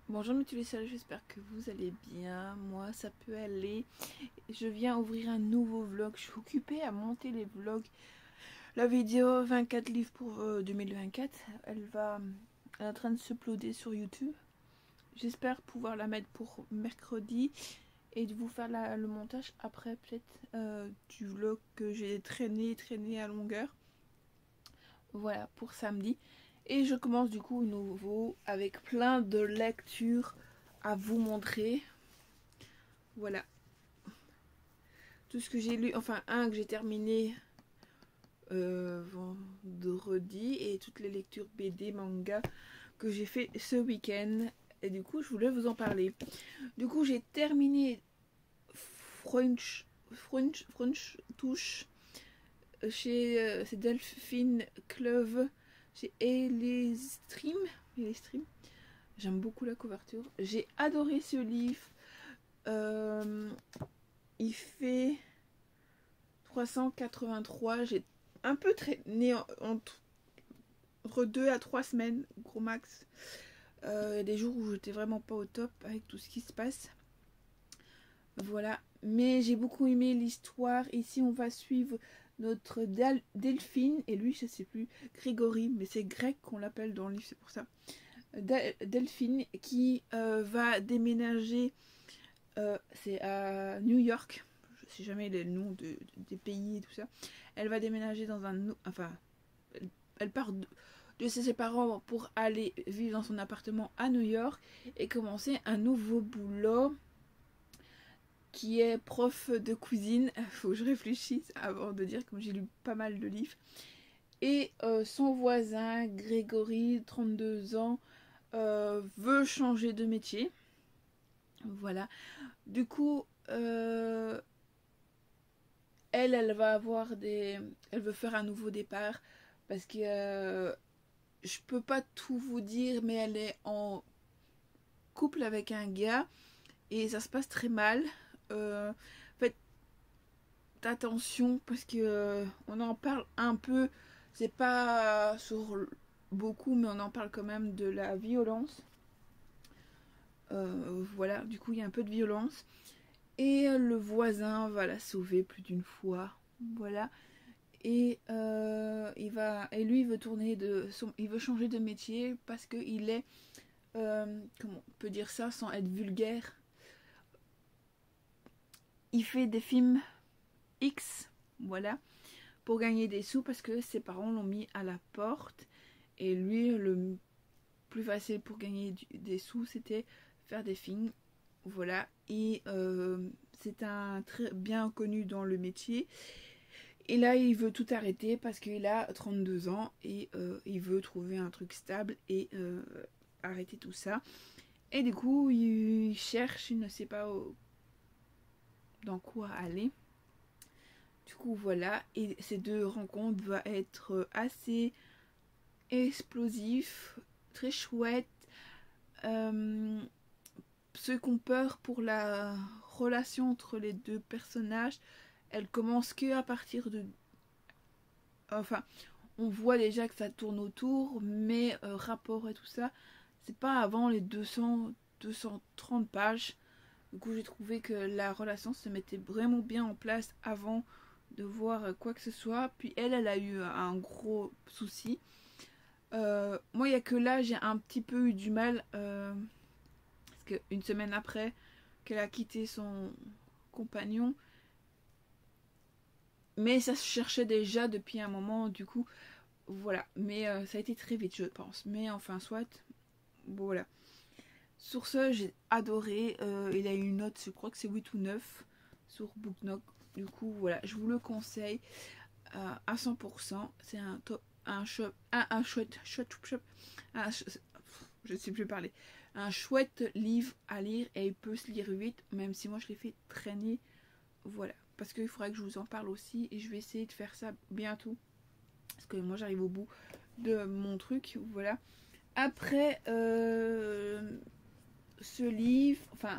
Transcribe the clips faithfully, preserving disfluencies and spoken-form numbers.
Bonjour mes téléspectateurs, j'espère que vous allez bien. Moi ça peut aller. Je viens ouvrir un nouveau vlog. Je suis occupée à monter les vlogs. La vidéo vingt-quatre livres pour euh, deux mille vingt-quatre, elle va elle est en train de s'uploader sur YouTube. J'espère pouvoir la mettre pour mercredi et de vous faire la, le montage après peut-être euh, du vlog que j'ai traîné traîné à longueur. Voilà pour samedi. Et je commence du coup nouveau avec plein de lectures à vous montrer. Voilà. Tout ce que j'ai lu, enfin un que j'ai terminé euh, vendredi et toutes les lectures B D, manga que j'ai fait ce week-end. Et du coup je voulais vous en parler. Du coup j'ai terminé French, French, French Touche chez euh, c'est Delphine Clove chez Elistream. Elistream. J'aime beaucoup la couverture. J'ai adoré ce livre. Euh, il fait trois cent quatre-vingt-trois. J'ai un peu traîné entre, entre deux à trois semaines, gros max. Euh, des jours où j'étais vraiment pas au top avec tout ce qui se passe. Voilà. Mais j'ai beaucoup aimé l'histoire. Ici, on va suivre notre Del Delphine. Et lui, je sais plus, Grégory. Mais c'est grec qu'on l'appelle dans le livre, c'est pour ça. Del Delphine qui euh, va déménager. Euh, c'est à New York. Je sais jamais les noms de, de, des pays et tout ça. Elle va déménager dans un... Enfin, elle, elle part de, de ses parents pour aller vivre dans son appartement à New York et commencer un nouveau boulot qui est prof de cuisine. Faut que je réfléchisse avant de dire, comme j'ai lu pas mal de livres. Et euh, son voisin, Grégory, trente-deux ans, euh, veut changer de métier. Voilà. Du coup, euh, elle, elle va avoir des... Elle veut faire un nouveau départ parce que euh, je peux pas tout vous dire, mais elle est en couple avec un gars et ça se passe très mal. Euh, faites attention parce que euh, on en parle un peu. C'est pas sur beaucoup, mais on en parle quand même de la violence. Euh, voilà, du coup, il y a un peu de violence. Et le voisin va la sauver plus d'une fois. Voilà. Et euh, il va et lui il veut tourner de son, il veut changer de métier parce que il est euh, comment on peut dire ça sans être vulgaire. Il fait des films X, voilà, pour gagner des sous parce que ses parents l'ont mis à la porte et lui le plus facile pour gagner du, des sous c'était faire des films, voilà. Et euh, c'est un très bien connu dans le métier. Et là, il veut tout arrêter parce qu'il a trente-deux ans et euh, il veut trouver un truc stable et euh, arrêter tout ça. Et du coup, il cherche, il ne sait pas où, dans quoi aller. Du coup, voilà. Et ces deux rencontres vont être assez explosifs, très chouettes. Euh, ceux qui ont peur pour la relation entre les deux personnages, elle commence que à partir de... Enfin, on voit déjà que ça tourne autour, mais euh, rapport et tout ça, c'est pas avant les deux cents, deux cent trente pages. Du coup, j'ai trouvé que la relation se mettait vraiment bien en place avant de voir quoi que ce soit. Puis elle, elle a eu un gros souci. Euh, moi, il n'y a que là, j'ai un petit peu eu du mal. Euh, parce qu'une semaine après qu'elle a quitté son compagnon, mais ça se cherchait déjà depuis un moment, du coup, voilà. Mais euh, ça a été très vite, je pense. Mais enfin, soit. Bon, voilà. Sur ce, j'ai adoré. Euh, il a eu une note, je crois que c'est huit ou neuf sur BookNook. Du coup, voilà, je vous le conseille euh, à cent pour cent. C'est un top, un shop, un, un chouette, chouette, chouette, un, je ne sais plus parler. Un chouette livre à lire et il peut se lire vite, même si moi je l'ai fait traîner. Voilà, parce qu'il faudrait que je vous en parle aussi et je vais essayer de faire ça bientôt. Parce que moi j'arrive au bout de mon truc, voilà. Après, euh, ce livre, enfin,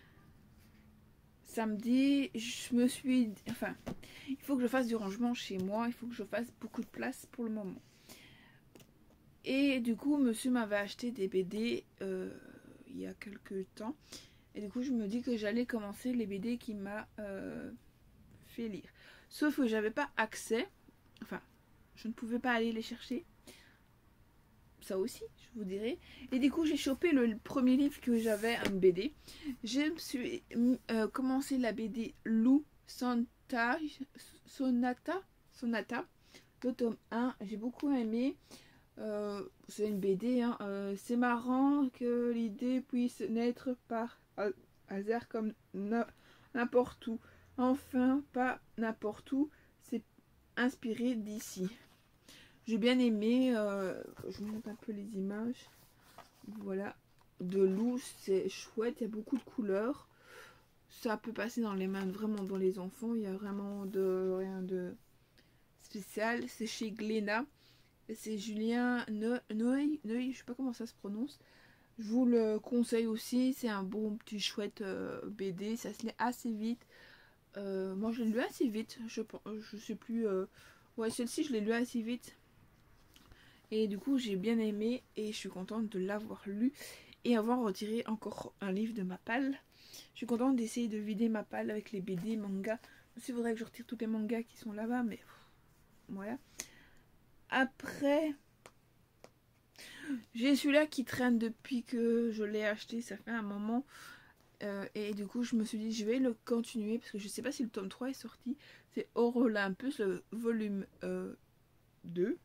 samedi, je me suis... Enfin, il faut que je fasse du rangement chez moi, il faut que je fasse beaucoup de place pour le moment. Et du coup, monsieur m'avait acheté des B D, euh, il y a quelques temps. Et du coup, je me dis que j'allais commencer les B D qu'il m'a euh, fait lire. Sauf que j'avais pas accès, enfin, je ne pouvais pas aller les chercher. Ça aussi, je vous dirai. Et du coup, j'ai chopé le, le premier livre que j'avais, un B D. Je me suis euh, commencé la B D Lou Santa, Sonata, Sonata, le tome un. J'ai beaucoup aimé. Euh, c'est une B D, hein. euh, c'est marrant que l'idée puisse naître par hasard comme n'importe où. Enfin, pas n'importe où, c'est inspiré d'ici. J'ai bien aimé, euh, je vous montre un peu les images, voilà, de Lou, c'est chouette, il y a beaucoup de couleurs. Ça peut passer dans les mains, vraiment dans les enfants, il y a vraiment de rien de spécial. C'est chez Glénat. C'est Julien Neuil, Neuil, je sais pas comment ça se prononce. Je vous le conseille aussi, c'est un bon petit chouette euh, B D, ça se lit assez vite. Euh, moi je l'ai lu assez vite, je, je sais plus. Euh... Ouais, celle-ci je l'ai lu assez vite. Et du coup j'ai bien aimé et je suis contente de l'avoir lu et avoir retiré encore un livre de ma palle. Je suis contente d'essayer de vider ma palle avec les B D, mangas. Il faudrait que je retire tous les mangas qui sont là-bas, mais voilà. Après, j'ai celui-là qui traîne depuis que je l'ai acheté, ça fait un moment. Euh, et du coup, je me suis dit, je vais le continuer parce que je sais pas si le tome trois est sorti. C'est Hors Olympus, le volume euh, deux.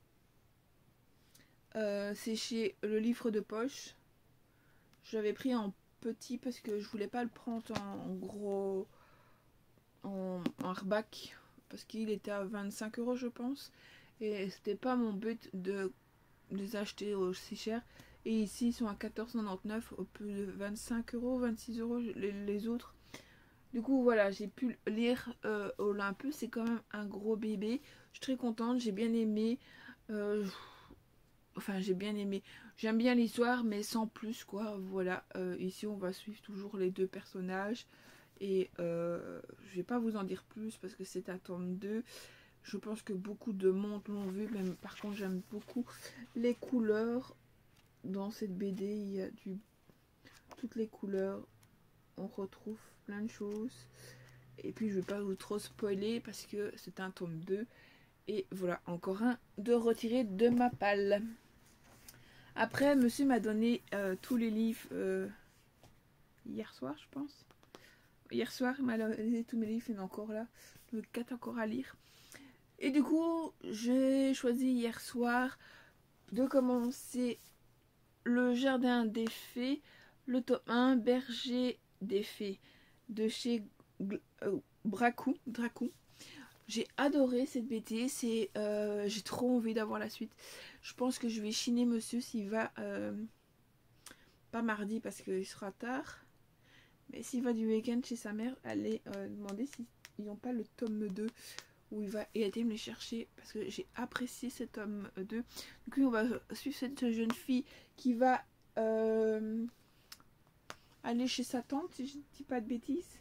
Euh, c'est chez Le Livre de Poche. Je l'avais pris en petit parce que je voulais pas le prendre en, en gros, en, en hardback. Parce qu'il était à vingt-cinq euros, je pense. Et c'était pas mon but de les acheter aussi cher. Et ici ils sont à quatorze quatre-vingt-dix-neuf au plus de vingt-cinq euros, vingt-six euros les, les autres. Du coup voilà, j'ai pu lire euh, Olympus, c'est quand même un gros bébé. Je suis très contente, j'ai bien aimé. Euh, enfin j'ai bien aimé. J'aime bien l'histoire mais sans plus quoi. Voilà, euh, ici on va suivre toujours les deux personnages. Et euh, je vais pas vous en dire plus parce que c'est un tome deux. Je pense que beaucoup de monde l'ont vu, mais par contre j'aime beaucoup les couleurs. Dans cette B D, il y a du toutes les couleurs. On retrouve plein de choses. Et puis je vais pas vous trop spoiler parce que c'est un tome deux. Et voilà, encore un de retiré de ma palle. Après, monsieur m'a donné euh, tous les livres euh, hier soir, je pense. Hier soir, il m'a donné tous mes livres, il y en a encore là. Le quatre encore à lire. Et du coup, j'ai choisi hier soir de commencer Le Jardin des Fées, le tome un, Berger des Fées, de chez euh, Dracou. Dracou. J'ai adoré cette B D, c'est, euh, j'ai trop envie d'avoir la suite. Je pense que je vais chiner monsieur s'il va, euh, pas mardi parce qu'il sera tard, mais s'il va du week-end chez sa mère, aller euh, demander s'ils n'ont pas le tome deux. Où il va aider me les chercher parce que j'ai apprécié cet tome deux. Du coup on va suivre cette jeune fille qui va euh, aller chez sa tante si je ne dis pas de bêtises.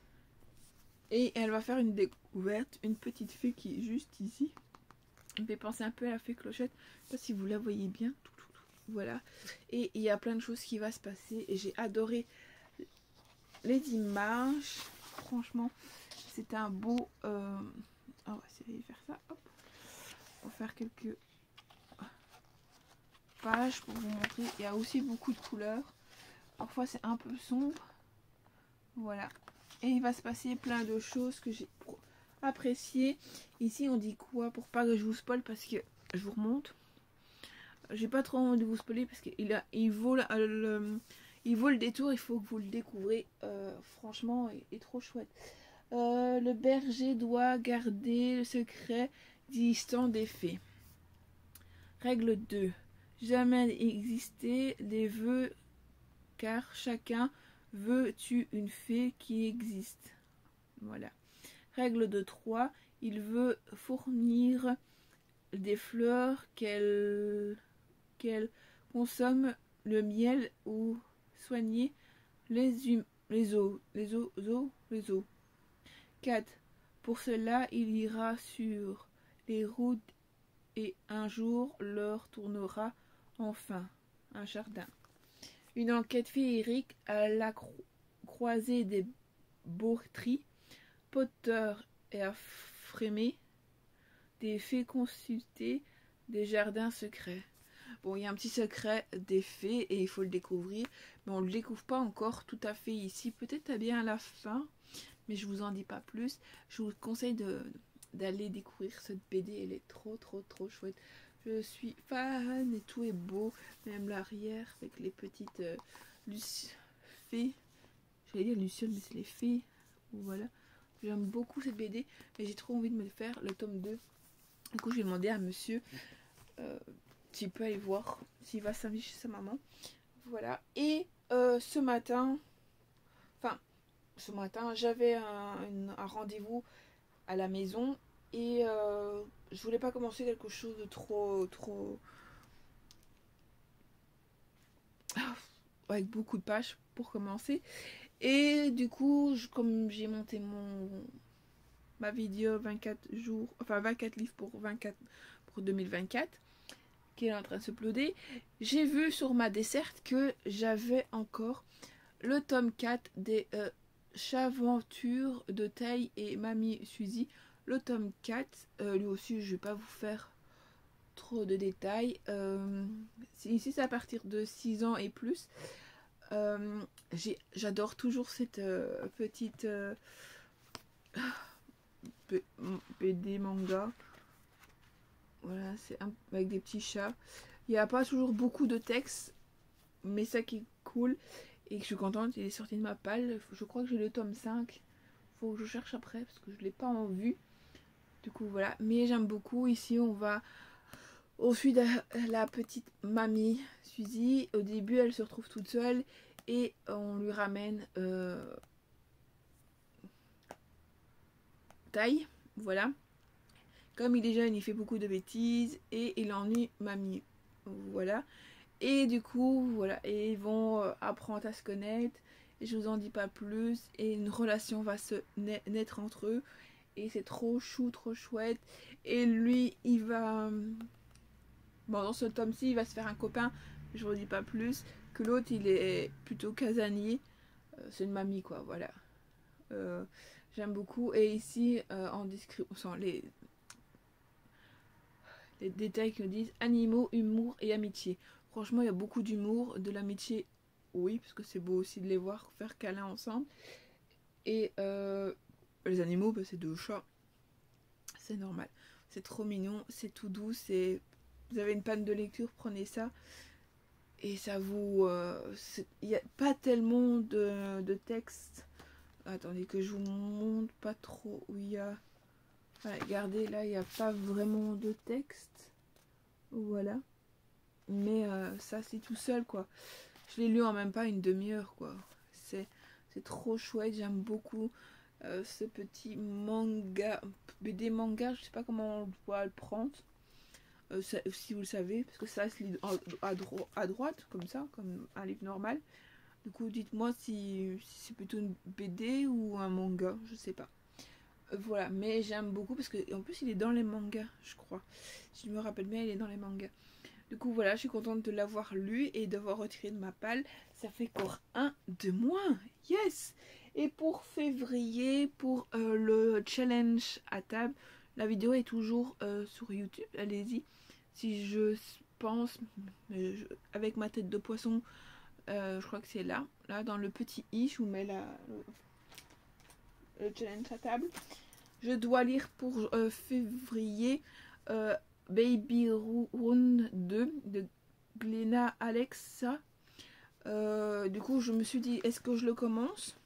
Et elle va faire une découverte, une petite fée qui est juste ici. Elle me fait penser un peu à la fée Clochette. Je ne sais pas si vous la voyez bien. Voilà. Et il y a plein de choses qui vont se passer. Et j'ai adoré les images. Franchement, c'est un beau... Euh, on va essayer de faire ça. Hop. On va faire quelques pages pour vous montrer. Il y a aussi beaucoup de couleurs. Parfois c'est un peu sombre. Voilà. Et il va se passer plein de choses que j'ai appréciées. Ici on dit quoi pour pas que je vous spoil parce que je vous remonte. J'ai pas trop envie de vous spoiler parce qu'il a, il vaut le, le, il vaut le détour. Il faut que vous le découvrez. Euh, franchement, il est trop chouette. Euh, le berger doit garder le secret distant des fées. Règle deux. Jamais exister des vœux car chacun veut tue une fée qui existe. Voilà. Règle de trois. Il veut fournir des fleurs qu'elle qu'elle consomme le miel ou soigner les hum les os les os, os les os. quatre. Pour cela, il ira sur les routes et un jour leur tournera enfin un jardin. Une enquête féerique à la cro croisée des Bourtries, Potter et à Frémé, des fées consultées, des jardins secrets. Bon, il y a un petit secret des fées et il faut le découvrir, mais on ne le découvre pas encore tout à fait ici. Peut-être à bien à la fin, mais je vous en dis pas plus. Je vous conseille de d'aller découvrir cette B D, elle est trop trop trop chouette. Je suis fan et tout est beau, même l'arrière avec les petites euh, fées. J'allais dire lucioles, mais c'est les fées. Voilà. J'aime beaucoup cette B D, mais j'ai trop envie de me faire le tome deux. Du coup, j'ai demandé à monsieur euh, s'il peut aller voir, s'il va s'inviter chez sa maman. Voilà. Et euh, ce matin, enfin, ce matin, j'avais un, un rendez-vous à la maison et euh, je voulais pas commencer quelque chose de trop, trop... avec beaucoup de pages pour commencer. Et du coup, je, comme j'ai monté mon ma vidéo vingt-quatre jours, enfin vingt-quatre livres pour vingt-quatre pour deux mille vingt-quatre, qui est en train de s'uploader, j'ai vu sur ma desserte que j'avais encore le tome quatre des euh, Chaventures de Taille et Mamie Suzy. Le tome quatre, euh, lui aussi je vais pas vous faire trop de détails. Euh, ici c'est à partir de six ans et plus. Euh, J'adore toujours cette euh, petite euh, B D manga. Voilà, c'est avec des petits chats. Il n'y a pas toujours beaucoup de texte, mais ça qui est cool et que je suis contente, il est sorti de ma palle. Je crois que j'ai le tome cinq. Faut que je cherche après parce que je ne l'ai pas en vue. Du coup, voilà. Mais j'aime beaucoup. Ici, on va au suit de la petite mamie Suzy. Au début, elle se retrouve toute seule et on lui ramène euh, Taille. Voilà. Comme il est jeune, il fait beaucoup de bêtises et il ennuie mamie. Voilà. Et du coup, voilà. Et ils vont euh, apprendre à se connaître. Et je vous en dis pas plus. Et une relation va se naître entre eux. Et c'est trop chou, trop chouette. Et lui, il va... Bon, dans ce tome-ci, il va se faire un copain. Je vous dis pas plus. Que l'autre, il est plutôt casanier. Euh, c'est une mamie, quoi. Voilà. Euh, J'aime beaucoup. Et ici, euh, en description, les... les détails que disent animaux, humour et amitié. Franchement, il y a beaucoup d'humour, de l'amitié, oui, parce que c'est beau aussi de les voir faire câlin ensemble. Et euh, les animaux, bah, c'est deux chats. C'est normal. C'est trop mignon, c'est tout doux. C'est... Vous avez une panne de lecture, prenez ça. Et ça vous... Euh, il n'y a pas tellement de, de texte. Attendez que je vous montre pas trop où il y a... Voilà, regardez, là, il n'y a pas vraiment de texte. Voilà. Mais euh, ça, c'est tout seul, quoi. Je l'ai lu en même pas une demi-heure, quoi. C'est trop chouette, j'aime beaucoup euh, ce petit manga, B D manga, je sais pas comment on doit le prendre. Euh, ça, si vous le savez, parce que ça se lit à, dro à droite, comme ça, comme un livre normal. Du coup, dites-moi si, si c'est plutôt une B D ou un manga, je sais pas. Euh, voilà, mais j'aime beaucoup parce que en plus il est dans les mangas, je crois. Si je me rappelle bien, il est dans les mangas. Du coup, voilà, je suis contente de l'avoir lu et d'avoir retiré de ma palle. Ça fait encore un de moins. Yes! Et pour février, pour euh, le challenge à table, la vidéo est toujours euh, sur YouTube. Allez-y. Si je pense, euh, je, avec ma tête de poisson, euh, je crois que c'est là. Là, dans le petit i, je vous mets la, le, le challenge à table. Je dois lire pour euh, février... Euh, Baby Rune deux de Glenna Alexa. Euh, du coup, je me suis dit, est-ce que je le commence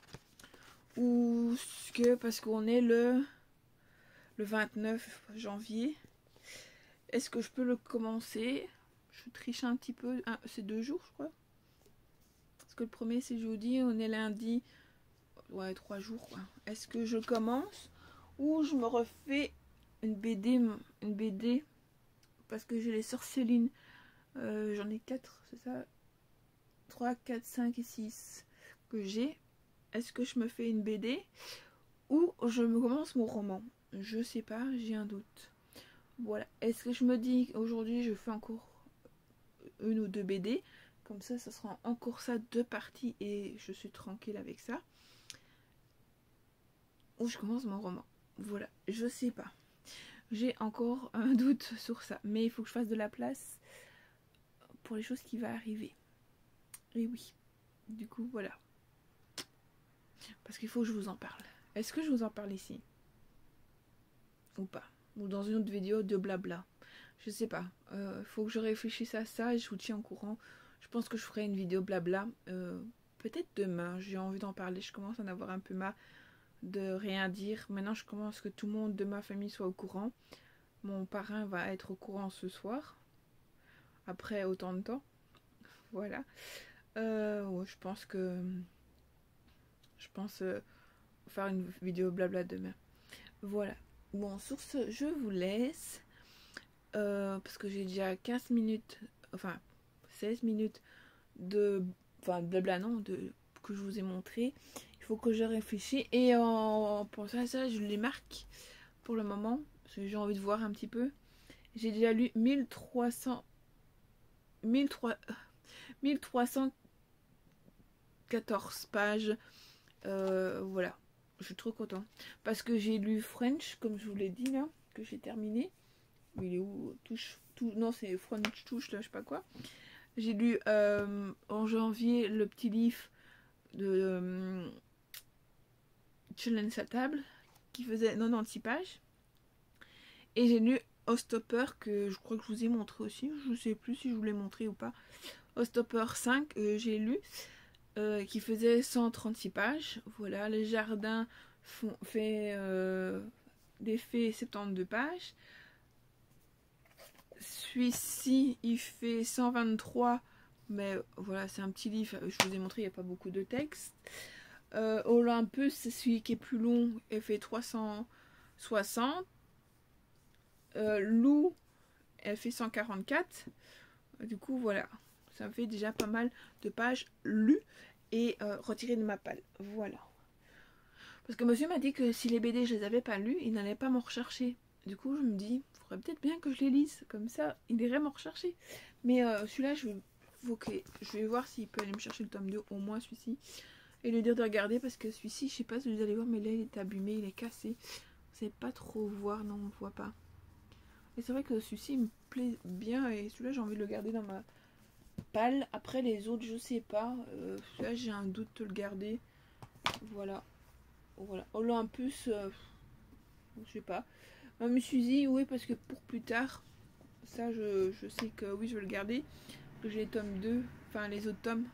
ou que parce qu'on est le le vingt-neuf janvier, est-ce que je peux le commencer? Je triche un petit peu, c'est deux jours, je crois. Parce que le premier c'est jeudi, on est lundi, ouais, trois jours. Est-ce que je commence ou je me refais une B D, une B D? Parce que j'ai les sorcelines, euh, j'en ai quatre, c'est ça, trois, quatre, cinq et six que j'ai. Est-ce que je me fais une B D ou je me commence mon roman? Je sais pas, j'ai un doute. Voilà, est-ce que je me dis aujourd'hui je fais encore une ou deux B D? Comme ça, ça sera encore ça, deux parties, et je suis tranquille avec ça. Ou je commence mon roman. Voilà, je sais pas. J'ai encore un doute sur ça. Mais il faut que je fasse de la place pour les choses qui vont arriver. Et oui. Du coup, voilà. Parce qu'il faut que je vous en parle. Est-ce que je vous en parle ici? Ou pas? Ou dans une autre vidéo de blabla? Je sais pas. Il euh, faut que je réfléchisse à ça et je vous tiens au courant. Je pense que je ferai une vidéo blabla. Euh, Peut-être demain. J'ai envie d'en parler. Je commence à en avoir un peu marre de rien dire. Maintenant, je commence que tout le monde de ma famille soit au courant. Mon parrain va être au courant ce soir. Après autant de temps. Voilà. Euh, ouais, je pense que... Je pense euh, faire une vidéo blabla demain. Voilà. Bon, sur ce, je vous laisse. Euh, parce que j'ai déjà quinze minutes, enfin seize minutes de, enfin blabla non, de, que je vous ai montré. Il faut que je réfléchisse et en pensant à ça, je les marque pour le moment, parce que j'ai envie de voir un petit peu. J'ai déjà lu mille trois cents, mille trois cent quatorze pages. Euh, voilà, je suis trop contente. Parce que j'ai lu French, comme je vous l'ai dit là, que j'ai terminé. Il est où? Touche, tout, non, c'est French touche, là, je sais pas quoi. J'ai lu euh, en janvier le petit livre de euh, Challenge à table qui faisait quatre-vingt-six pages. Et j'ai lu Ostopper que je crois que je vous ai montré aussi. Je sais plus si je vous l'ai montré ou pas. Ostopper cinq, euh, j'ai lu euh, qui faisait cent trente-six pages. Voilà, les jardins font, fait euh, des faits soixante-douze pages. Celui-ci, il fait cent vingt-trois, mais voilà, c'est un petit livre, je vous ai montré, il n'y a pas beaucoup de texte. Euh, Olympus, c'est celui qui est plus long, il fait trois cent soixante. Euh, Lou, elle fait cent quarante-quatre. Du coup, voilà, ça me fait déjà pas mal de pages lues et euh, retirées de ma palle. Voilà. Parce que monsieur m'a dit que si les B D, je les avais pas lus, il n'allait pas m'en rechercher. Du coup, je me dis, il faudrait peut-être bien que je les lise. Comme ça, il irait m'en rechercher. Mais euh, celui-là, je vais, okay. je vais voir s'il peut aller me chercher le tome deux, au moins celui-ci. Et lui dire de regarder, parce que celui-ci, je sais pas si vous allez voir, mais là, il est abîmé, il est cassé. Vous savez pas trop voir, non, on ne voit pas. Et c'est vrai que celui-ci me plaît bien, et celui-là, j'ai envie de le garder dans ma palle. Après, les autres, je sais pas. Euh, celui-là, j'ai un doute de le garder. Voilà. Voilà. Olympus, euh, je sais pas. Mamie Suzy, oui, parce que pour plus tard, ça je, je sais que oui, je vais le garder. Que j'ai les tomes deux, enfin les autres tomes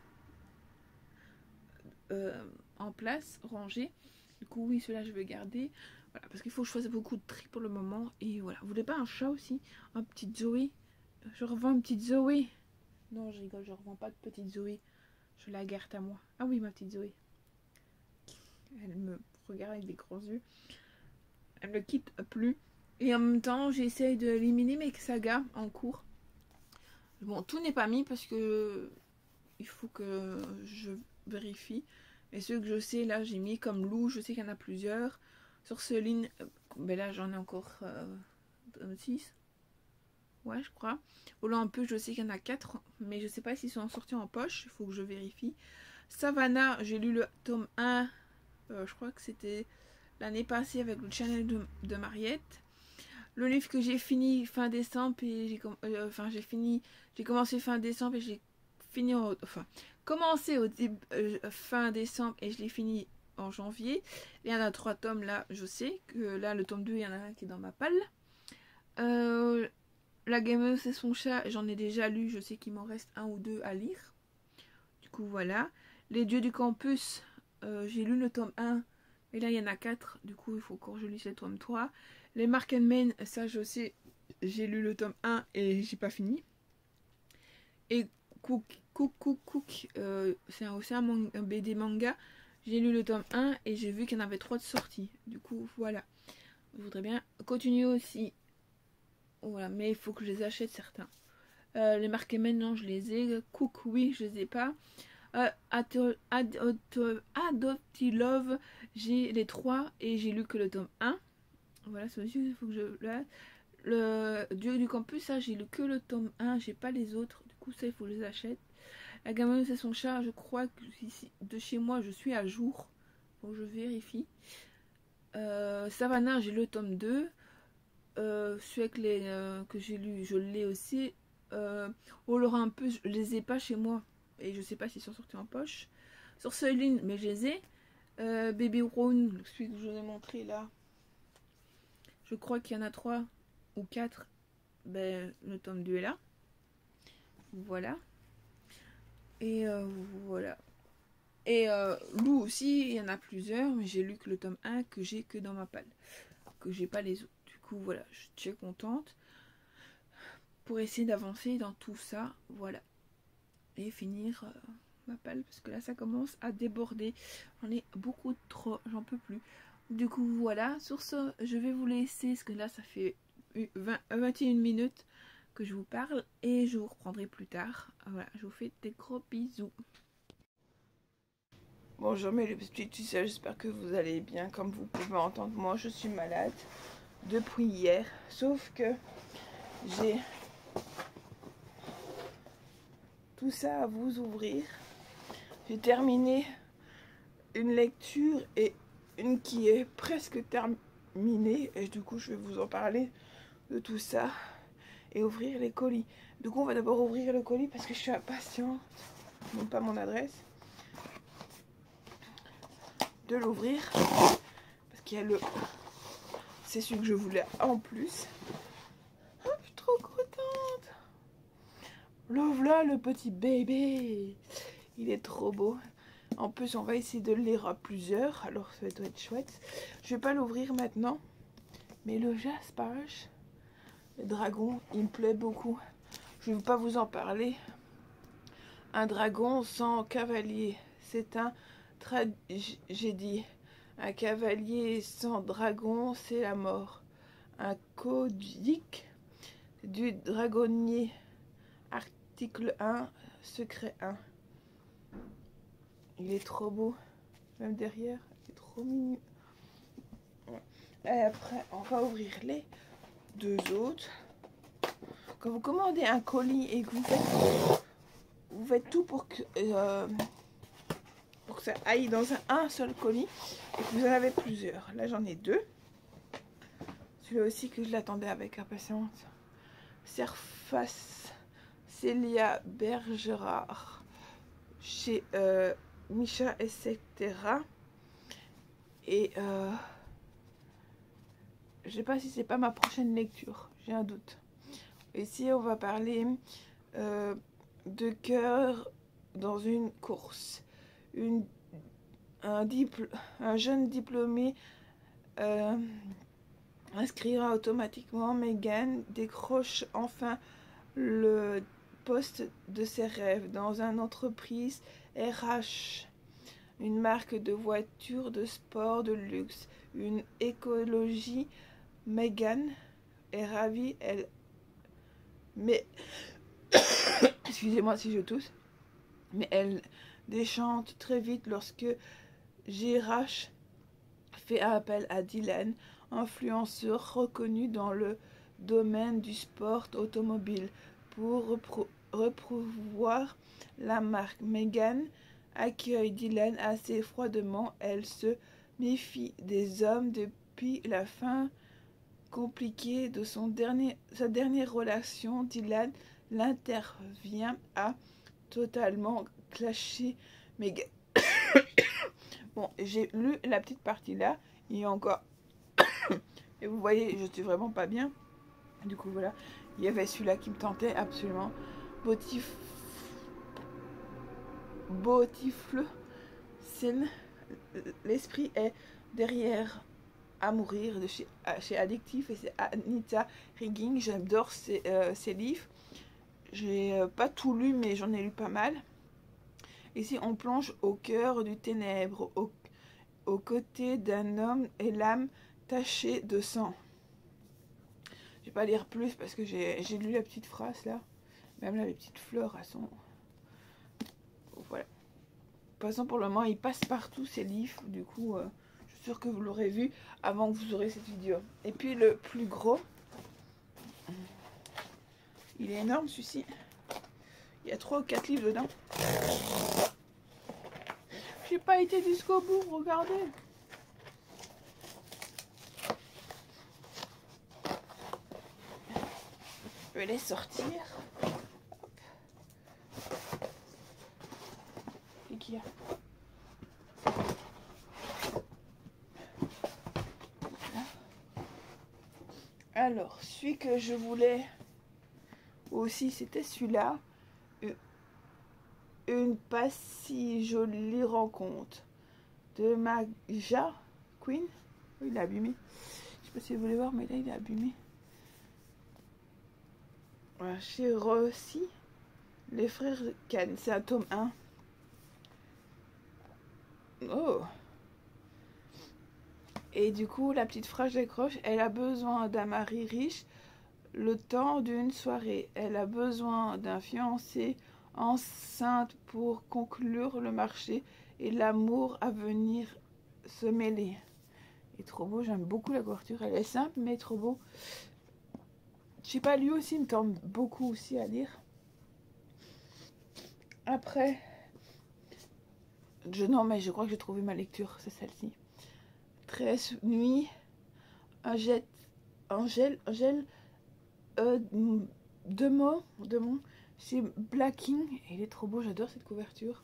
euh, en place, rangés. Du coup, oui, ceux-là je vais garder. Voilà, parce qu'il faut que je fasse beaucoup de tri pour le moment. Et voilà. Vous voulez pas un chat aussi? Un petit Zoé? Je revends une petite Zoé. Non, je rigole, je revends pas de petite Zoé. Je la garde à moi. Ah oui, ma petite Zoé. Elle me regarde avec des grands yeux. Elle ne quitte plus. Et en même temps, j'essaye d'éliminer mes sagas en cours. Bon, tout n'est pas mis parce que il faut que je vérifie. Et ceux que je sais, là, j'ai mis comme Lou. Je sais qu'il y en a plusieurs. Sur ce ligne, ben là, j'en ai encore euh, six. Ouais, je crois. Olympus, je sais qu'il y en a quatre. Mais je sais pas s'ils sont sortis en poche. Il faut que je vérifie. Savannah, j'ai lu le tome un. Euh, je crois que c'était l'année passée avec le channel de, de Mariette. Le livre que j'ai fini fin décembre et j'ai euh, enfin j'ai fini j'ai commencé fin décembre et j'ai fini au, enfin commencé au début euh, fin décembre et je l'ai fini en janvier. Il y en a trois tomes là, je sais que là le tome deux, il y en a un qui est dans ma palle. Euh, la gameuse et son chat, j'en ai déjà lu, je sais qu'il m'en reste un ou deux à lire. Du coup voilà. Les dieux du campus, euh, j'ai lu le tome un. Et là, il y en a quatre. Du coup, il faut que je lise le tome trois. Les Mark and Men, ça, je sais. J'ai lu le tome un et j'ai pas fini. Et Cook, Cook, Cook, Cook, euh, c'est aussi un, un B D manga. J'ai lu le tome un et j'ai vu qu'il y en avait trois de sortie. Du coup, voilà. Je voudrais bien continuer aussi. Voilà, mais il faut que je les achète certains. Euh, les Mark and Men, non, je les ai. Cook, oui, je les ai pas. Euh, Adopti Love, j'ai les trois et j'ai lu que le tome un. Voilà, c'est aussi, il faut que je. Là, le Dieu du campus, ça, j'ai lu que le tome un, j'ai pas les autres. Du coup, ça, il faut que je les achète. Agamemnon c'est son chat. Je crois que ici, de chez moi je suis à jour. Donc je vérifie. Euh, Savannah, j'ai le tome deux. Euh, celui avec les, euh, que j'ai lu, je l'ai aussi. Euh, oh, Laura un peu, je les ai pas chez moi. Et je sais pas s'ils sont sortis en poche. Sur Soylin, mais je les ai. Euh, Baby Brown, celui que je vous ai montré là. Je crois qu'il y en a trois ou quatre. Ben, le tome deux est là. Voilà. Et euh, voilà. Et euh, Lou aussi, il y en a plusieurs, mais j'ai lu que le tome un que j'ai que dans ma palle. Que j'ai pas les autres. Du coup, voilà, je suis très contente. Pour essayer d'avancer dans tout ça, voilà. Et finir euh, ma palle, parce que là, ça commence à déborder. J'en ai beaucoup trop, j'en peux plus. Du coup, voilà. Sur ce, je vais vous laisser, parce que là, ça fait vingt, vingt et une minutes que je vous parle. Et je vous reprendrai plus tard. Voilà, je vous fais des gros bisous. Bonjour mes petits tusseurs, j'espère que vous allez bien. Comme vous pouvez entendre, moi je suis malade depuis hier. Sauf que j'ai tout ça à vous ouvrir. J'ai terminé une lecture et une qui est presque terminée. Et du coup je vais vous en parler de tout ça et ouvrir les colis. Du coup on va d'abord ouvrir le colis parce que je suis impatiente. Non pas mon adresse. De l'ouvrir parce qu'il y a le c'est celui que je voulais en plus. Oh, je suis trop contente. Le voilà le petit bébé, il est trop beau. En plus on va essayer de le lire à plusieurs, alors ça va être chouette. Je vais pas l'ouvrir maintenant, mais le Jaspage, le dragon, il me plaît beaucoup. Je ne vais pas vous en parler. Un dragon sans cavalier, c'est un tragédie. Un cavalier sans dragon, c'est la mort. Un codique du dragonnier. Article un, secret un. Il est trop beau. Même derrière, il est trop mignon. Et après, on va ouvrir les deux autres. Quand vous commandez un colis et que vous faites, vous faites tout pour que... Euh, pour que ça aille dans un, un seul colis et que vous en avez plusieurs. Là j'en ai deux. Celui-là aussi que je l'attendais avec impatience. Surface Célia Bergerard chez euh, Micha et cetera. Et euh, je sais pas si c'est pas ma prochaine lecture, j'ai un doute. Ici on va parler euh, de cœur dans une course. Une, un, dipl un jeune diplômé euh, inscrira automatiquement. Megan décroche enfin le poste de ses rêves dans une entreprise R H, une marque de voitures de sport de luxe, une écologie. Megan est ravie, elle mais excusez-moi si je tousse, mais elle déchante très vite lorsque G H fait appel à Dylan, influenceur reconnu dans le domaine du sport automobile, pour repromouvoir la marque. Megan accueille Dylan assez froidement. Elle se méfie des hommes depuis la fin compliquée de son dernier, sa dernière relation. Dylan l'intervient à totalement clasher Megan. Bon, j'ai lu la petite partie là, il y a encore et vous voyez, je suis vraiment pas bien. Du coup voilà, il y avait celui-là qui me tentait absolument. Botif Botifle Sin, l'esprit est derrière à mourir de chez, chez Addictif, et c'est Anita Rigging. J'adore ces, euh, ces livres. J'ai euh, pas tout lu, mais j'en ai lu pas mal. Ici, on plonge au cœur du ténèbre, au, aux côtés d'un homme et l'âme tachée de sang. Je vais pas lire plus parce que j'ai lu la petite phrase là. Même là, les petites fleurs, elles sont... Voilà. De toute façon, pour le moment, ils passent partout ces livres. Du coup, euh, je suis sûre que vous l'aurez vu avant que vous aurez cette vidéo. Et puis le plus gros, il est énorme celui-ci. Il y a trois ou quatre livres dedans. J'ai pas été jusqu'au bout, regardez. Je vais les sortir. Et qui a voilà. Alors, celui que je voulais aussi, c'était celui-là. Une pas si jolie rencontre de Maja Queen. Oh, il est abîmé. Je sais pas si vous voulez voir, mais là il est abîmé. Voilà, chez Rossi, les frères Cannes. C'est un tome un. Oh! Et du coup, la petite phrase décroche. Elle a besoin d'un mari riche le temps d'une soirée. Elle a besoin d'un fiancé enceinte pour conclure le marché et l'amour à venir se mêler. Il est trop beau, j'aime beaucoup la couverture. Elle est simple, mais trop beau. Je sais pas, lui aussi, il me tente beaucoup aussi à lire. Après, je, non, mais je crois que j'ai trouvé ma lecture, c'est celle-ci. treize nuits, Angèle, Angèle, Angèle, euh, deux mots, deux mots, c'est Blacking. Il est trop beau, j'adore cette couverture.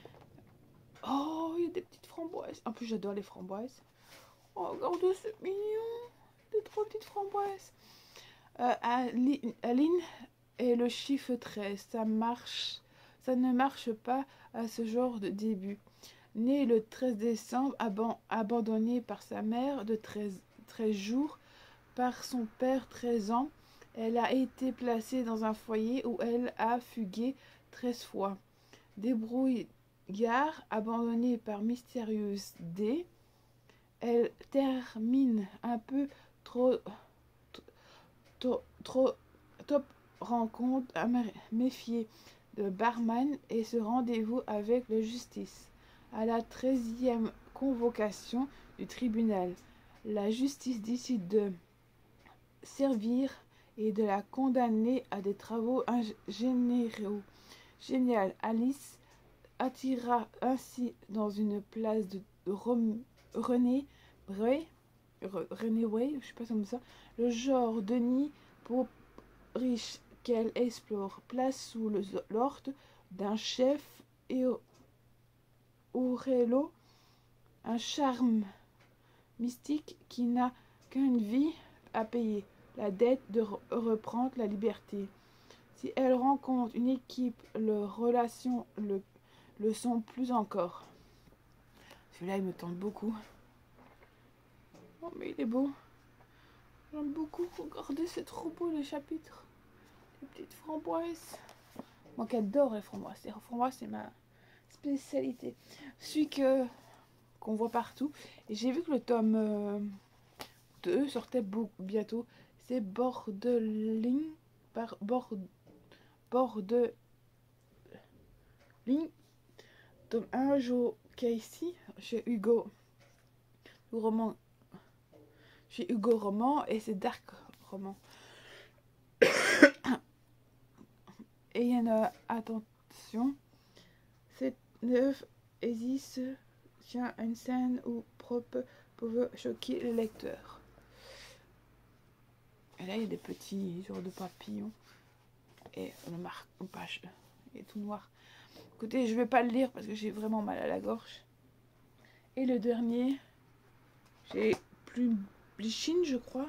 Oh, il y a des petites framboises. En plus, j'adore les framboises. Oh, regardez, c'est mignon. Des trop petites framboises. Euh, Aline et le chiffre treize, ça marche, ça ne marche pas à ce genre de début. Née le treize décembre, aban abandonnée par sa mère de treize, treize jours, par son père treize ans, elle a été placée dans un foyer où elle a fugué treize fois. Débrouillard, abandonnée par mystérieuse D, elle termine un peu trop... Trop, trop top rencontre à méfier de barman et ce rendez-vous avec la justice. À la treizième convocation du tribunal, la justice décide de servir et de la condamner à des travaux généraux. Génial, Alice attira ainsi dans une place de René Bray. René Way, je sais pas comme ça, le genre de nid pour riche qu'elle explore, place sous l'ordre d'un chef et Aurello, un charme mystique qui n'a qu'une vie à payer, la dette de re reprendre la liberté. Si elle rencontre une équipe, leurs relations le, le sont plus encore. Celui-là, il me tente beaucoup. Oh, mais il est beau. J'aime beaucoup. Regardez, c'est trop beau le chapitre. Les petites framboises. Moi qui adore les framboises. Les framboises, c'est ma spécialité. Celui que qu'on voit partout. Et j'ai vu que le tome euh, deux sortait beaucoup, bientôt. C'est Bordeling. Par bord, Bordeling. Tome un, Joe Casey. Chez Hugo. Le roman. Chez Hugo Roman. Et c'est Dark Roman. Et il y en a, attention, cette neuf existe tient une scène où propre pouvait choquer le lecteur. Et là, il y a des petits genres de papillons. Et le marque-page est tout noir. Écoutez, je ne vais pas le lire parce que j'ai vraiment mal à la gorge. Et le dernier, j'ai plus Blichin, je crois.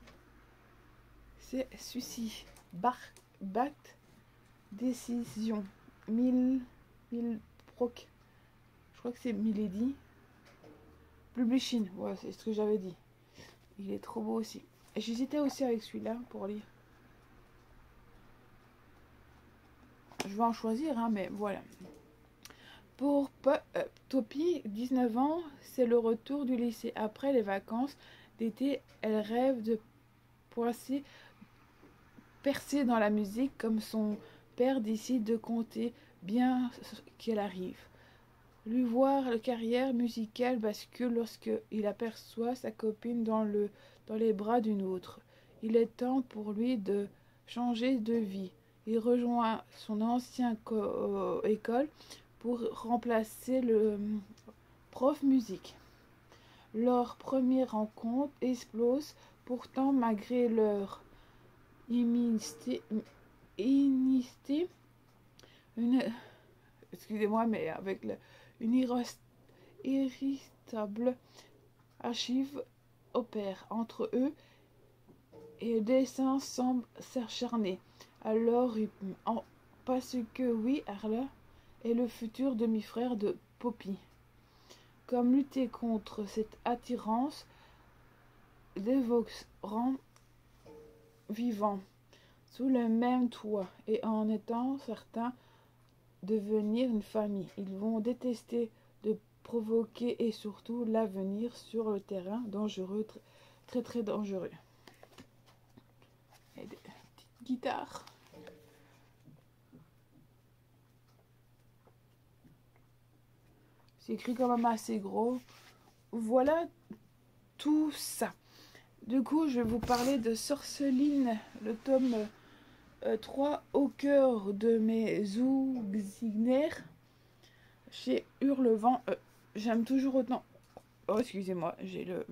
C'est celui-ci. Bar Bat Décision. Mille. Mille Proc. Je crois que c'est Milady. Blichin. Ouais, c'est ce que j'avais dit. Il est trop beau aussi. Et j'hésitais aussi avec celui-là pour lire. Je vais en choisir, hein, mais voilà. Pour euh, Topi, dix-neuf ans, c'est le retour du lycée. Après les vacances d'été, elle rêve de poisser, percer dans la musique comme son père décide de compter bien qu'elle arrive. Lui voir la carrière musicale bascule lorsqu'il aperçoit sa copine dans, le, dans les bras d'une autre. Il est temps pour lui de changer de vie. Il rejoint son ancienne euh, école pour remplacer le prof musique. Leur première rencontre explose pourtant malgré leur immunité, initié, une, excusez-moi, mais avec le, une irrésistible archive opère entre eux et le dessin semble s'acharner. Alors, en, parce que oui, Arla est le futur demi-frère de Poppy. Comme lutter contre cette attirance, Devox rend vivant sous le même toit et en étant certains de devenir une famille. Ils vont détester de provoquer et surtout l'avenir sur le terrain dangereux, très très, très dangereux. Et des petites guitares. C'est écrit quand même assez gros. Voilà tout ça. Du coup, je vais vous parler de Sorceline, le tome euh, trois, au cœur de mes Zugzigner, chez Hurlevent. Euh, J'aime toujours autant. Oh, excusez-moi, j'ai le.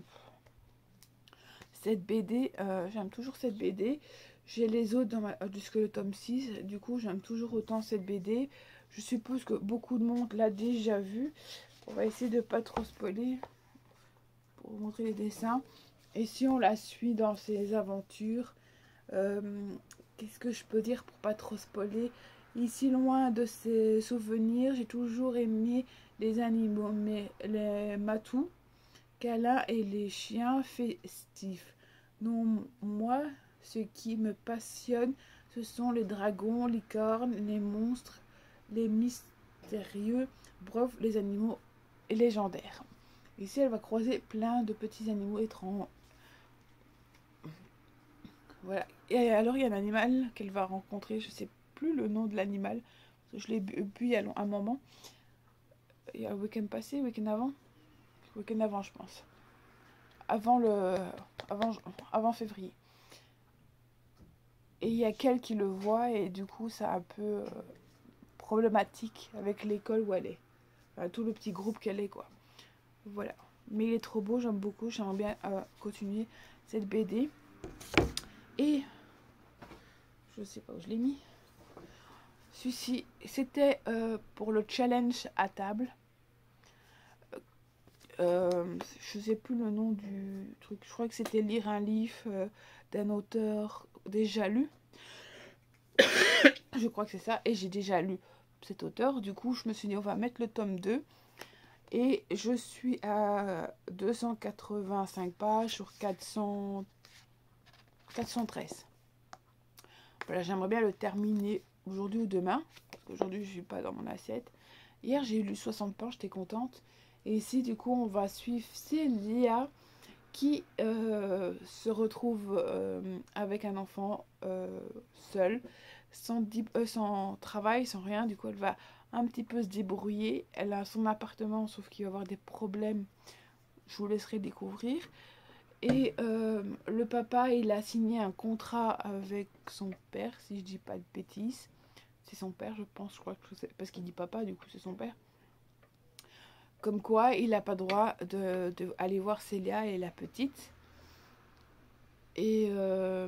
Cette B D, euh, j'aime toujours cette B D. J'ai les autres dans ma... jusque le tome six. Du coup, j'aime toujours autant cette B D. Je suppose que beaucoup de monde l'a déjà vue. On va essayer de ne pas trop spoiler pour vous montrer les dessins. Et si on la suit dans ses aventures, euh, qu'est-ce que je peux dire pour pas trop spoiler? Ici, loin de ses souvenirs, j'ai toujours aimé les animaux, mais les matous, câlins et les chiens festifs. Non, moi, ce qui me passionne, ce sont les dragons, les cornes, les monstres, les mystérieux, bref, les animaux légendaires. Ici, elle va croiser plein de petits animaux étranges. Voilà. Et alors, il y a un animal qu'elle va rencontrer. Je ne sais plus le nom de l'animal. Je l'ai bu il y a un moment. Il y a le week-end passé, le week-end avant. Le week-end avant, je pense. Avant le... Avant, avant février. Et il y a qu'elle qui le voit. Et du coup, c'est un peu euh, problématique avec l'école où elle est. Enfin, tout le petit groupe qu'elle est, quoi. Voilà. Mais il est trop beau, j'aime beaucoup. J'aimerais bien euh, continuer cette B D. Et je sais pas où je l'ai mis. Celui-ci, c'était euh, pour le challenge à table. Euh, je sais plus le nom du truc. Je crois que c'était lire un livre euh, d'un auteur déjà lu. Je crois que c'est ça. Et j'ai déjà lu cet auteur. Du coup, je me suis dit, on va mettre le tome deux. Et je suis à deux cent quatre-vingt-cinq pages sur quatre cents, quatre cent treize. Voilà, j'aimerais bien le terminer aujourd'hui ou demain. Parce qu'aujourd'hui, je ne suis pas dans mon assiette. Hier, j'ai lu soixante pages, j'étais contente. Et ici, du coup, on va suivre Célia qui euh, se retrouve euh, avec un enfant euh, seul, sans, euh, sans travail, sans rien. Du coup, elle va un petit peu se débrouiller. Elle a son appartement, sauf qu'il va y avoir des problèmes. Je vous laisserai découvrir. Et euh, le papa, il a signé un contrat avec son père, si je dis pas de bêtises. C'est son père, je pense, je crois que c'est parce qu'il dit papa, du coup c'est son père. Comme quoi, il n'a pas droit de, de aller voir Célia et la petite. Et euh,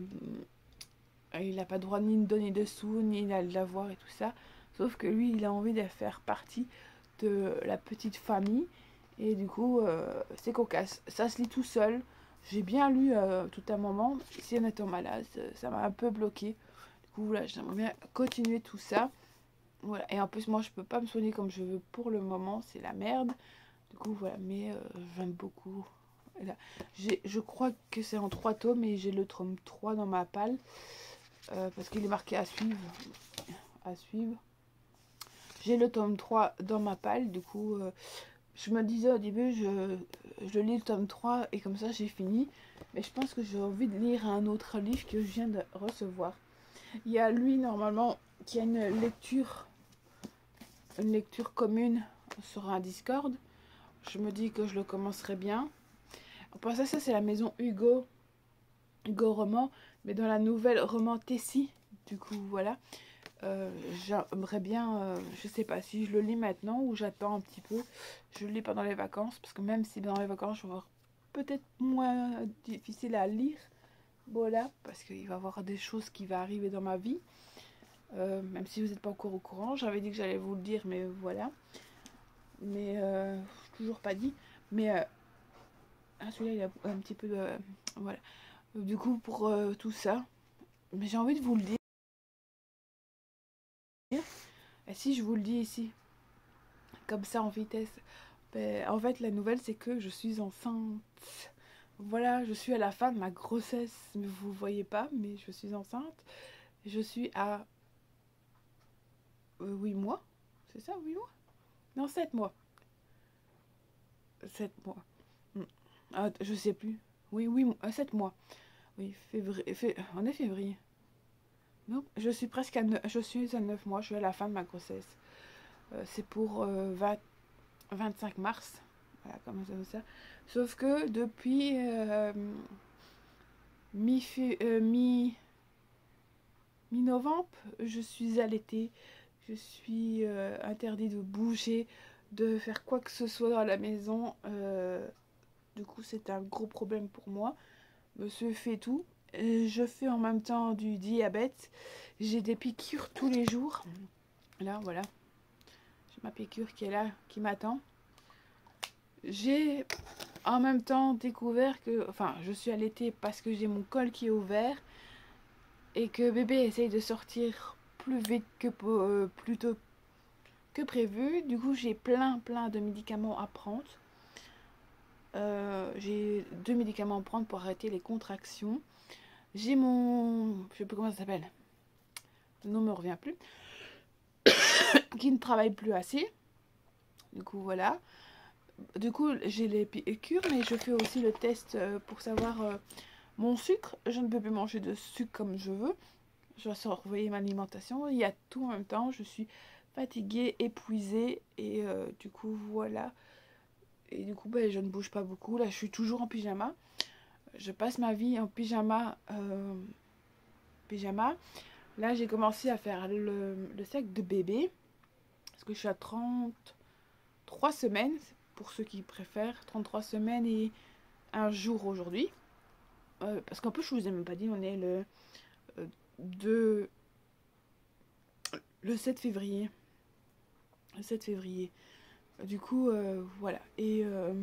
il n'a pas droit ni de donner de sous, ni de la voir et tout ça. Sauf que lui, il a envie de faire partie de la petite famille. Et du coup, euh, c'est cocasse. Ça se lit tout seul. J'ai bien lu euh, tout un moment. Si en étant malade, ça m'a un peu bloqué. Du coup, voilà, j'aimerais bien continuer tout ça. Voilà. Et en plus, moi, je peux pas me soigner comme je veux pour le moment. C'est la merde. Du coup, voilà. Mais euh, j'aime beaucoup. Je crois que c'est en trois tomes et j'ai le tome trois dans ma palle. Euh, parce qu'il est marqué à suivre. À suivre. J'ai le tome trois dans ma palle. Du coup... Euh, je me disais au début, je, je lis le tome trois et comme ça j'ai fini. Mais je pense que j'ai envie de lire un autre livre que je viens de recevoir. Il y a lui normalement qui a une lecture, une lecture commune sur un Discord. Je me dis que je le commencerai bien. Pour ça, ça c'est la maison Hugo, Hugo Roman, mais dans la nouvelle roman Tessie. Du coup voilà. Euh, J'aimerais bien, euh, je sais pas si je le lis maintenant ou j'attends un petit peu. Je le lis pendant les vacances parce que même si pendant les vacances je vais avoir peut-être moins difficile à lire, voilà, parce qu'il va y avoir des choses qui vont arriver dans ma vie. Euh, même si vous n'êtes pas encore au courant, j'avais dit que j'allais vous le dire, mais voilà. Mais euh, toujours pas dit. Mais euh, ah, celui-là il a un petit peu de, euh, voilà. Du coup pour euh, tout ça, mais j'ai envie de vous le dire. Et si je vous le dis ici, comme ça en vitesse, ben, en fait la nouvelle c'est que je suis enceinte. Voilà, je suis à la fin de ma grossesse, mais vous ne voyez pas, mais je suis enceinte. Je suis à euh, huit mois, c'est ça, huit mois? Non, sept mois. Sept mois. Hmm. Ah, je sais plus. Oui, oui, euh, sept mois. Oui, février, fé... on est février. Non, je suis presque à neuf, je suis à neuf mois, je suis à la fin de ma grossesse. Euh, c'est pour euh, vingt, vingt-cinq mars. Voilà, comme ça, ça. Sauf que depuis euh, mi, euh, mi, mi-novembre, je suis allaitée. Je suis euh, interdit de bouger, de faire quoi que ce soit à la maison. Euh, du coup, c'est un gros problème pour moi. Monsieur fait tout. Et je fais en même temps du diabète. J'ai des piqûres tous les jours. Là, voilà. J'ai ma piqûre qui est là, qui m'attend. J'ai en même temps découvert que... Enfin, je suis allaitée parce que j'ai mon col qui est ouvert. Et que bébé essaye de sortir plus vite que... Euh, plus tôt que prévu. Du coup, j'ai plein, plein de médicaments à prendre. Euh, j'ai deux médicaments à prendre pour arrêter les contractions. J'ai mon... Je sais plus comment ça s'appelle. Le nom me revient plus. Qui ne travaille plus assez. Du coup, voilà. Du coup, j'ai les piqûres, mais je fais aussi le test pour savoir euh, mon sucre. Je ne peux plus manger de sucre comme je veux. Je dois surveiller ma alimentation. Il y a tout en même temps. Je suis fatiguée, épuisée. Et euh, du coup, voilà. Et du coup, ben, je ne bouge pas beaucoup. Là, je suis toujours en pyjama. Je passe ma vie en pyjama. Euh, pyjama. Là, j'ai commencé à faire le, le sac de bébé. Parce que je suis à trente-trois semaines. Pour ceux qui préfèrent. trente-trois semaines et un jour aujourd'hui. Euh, parce qu'en plus, je vous ai même pas dit, on est le euh, deux... le sept février. Le sept février. Du coup, euh, voilà. Et... Euh,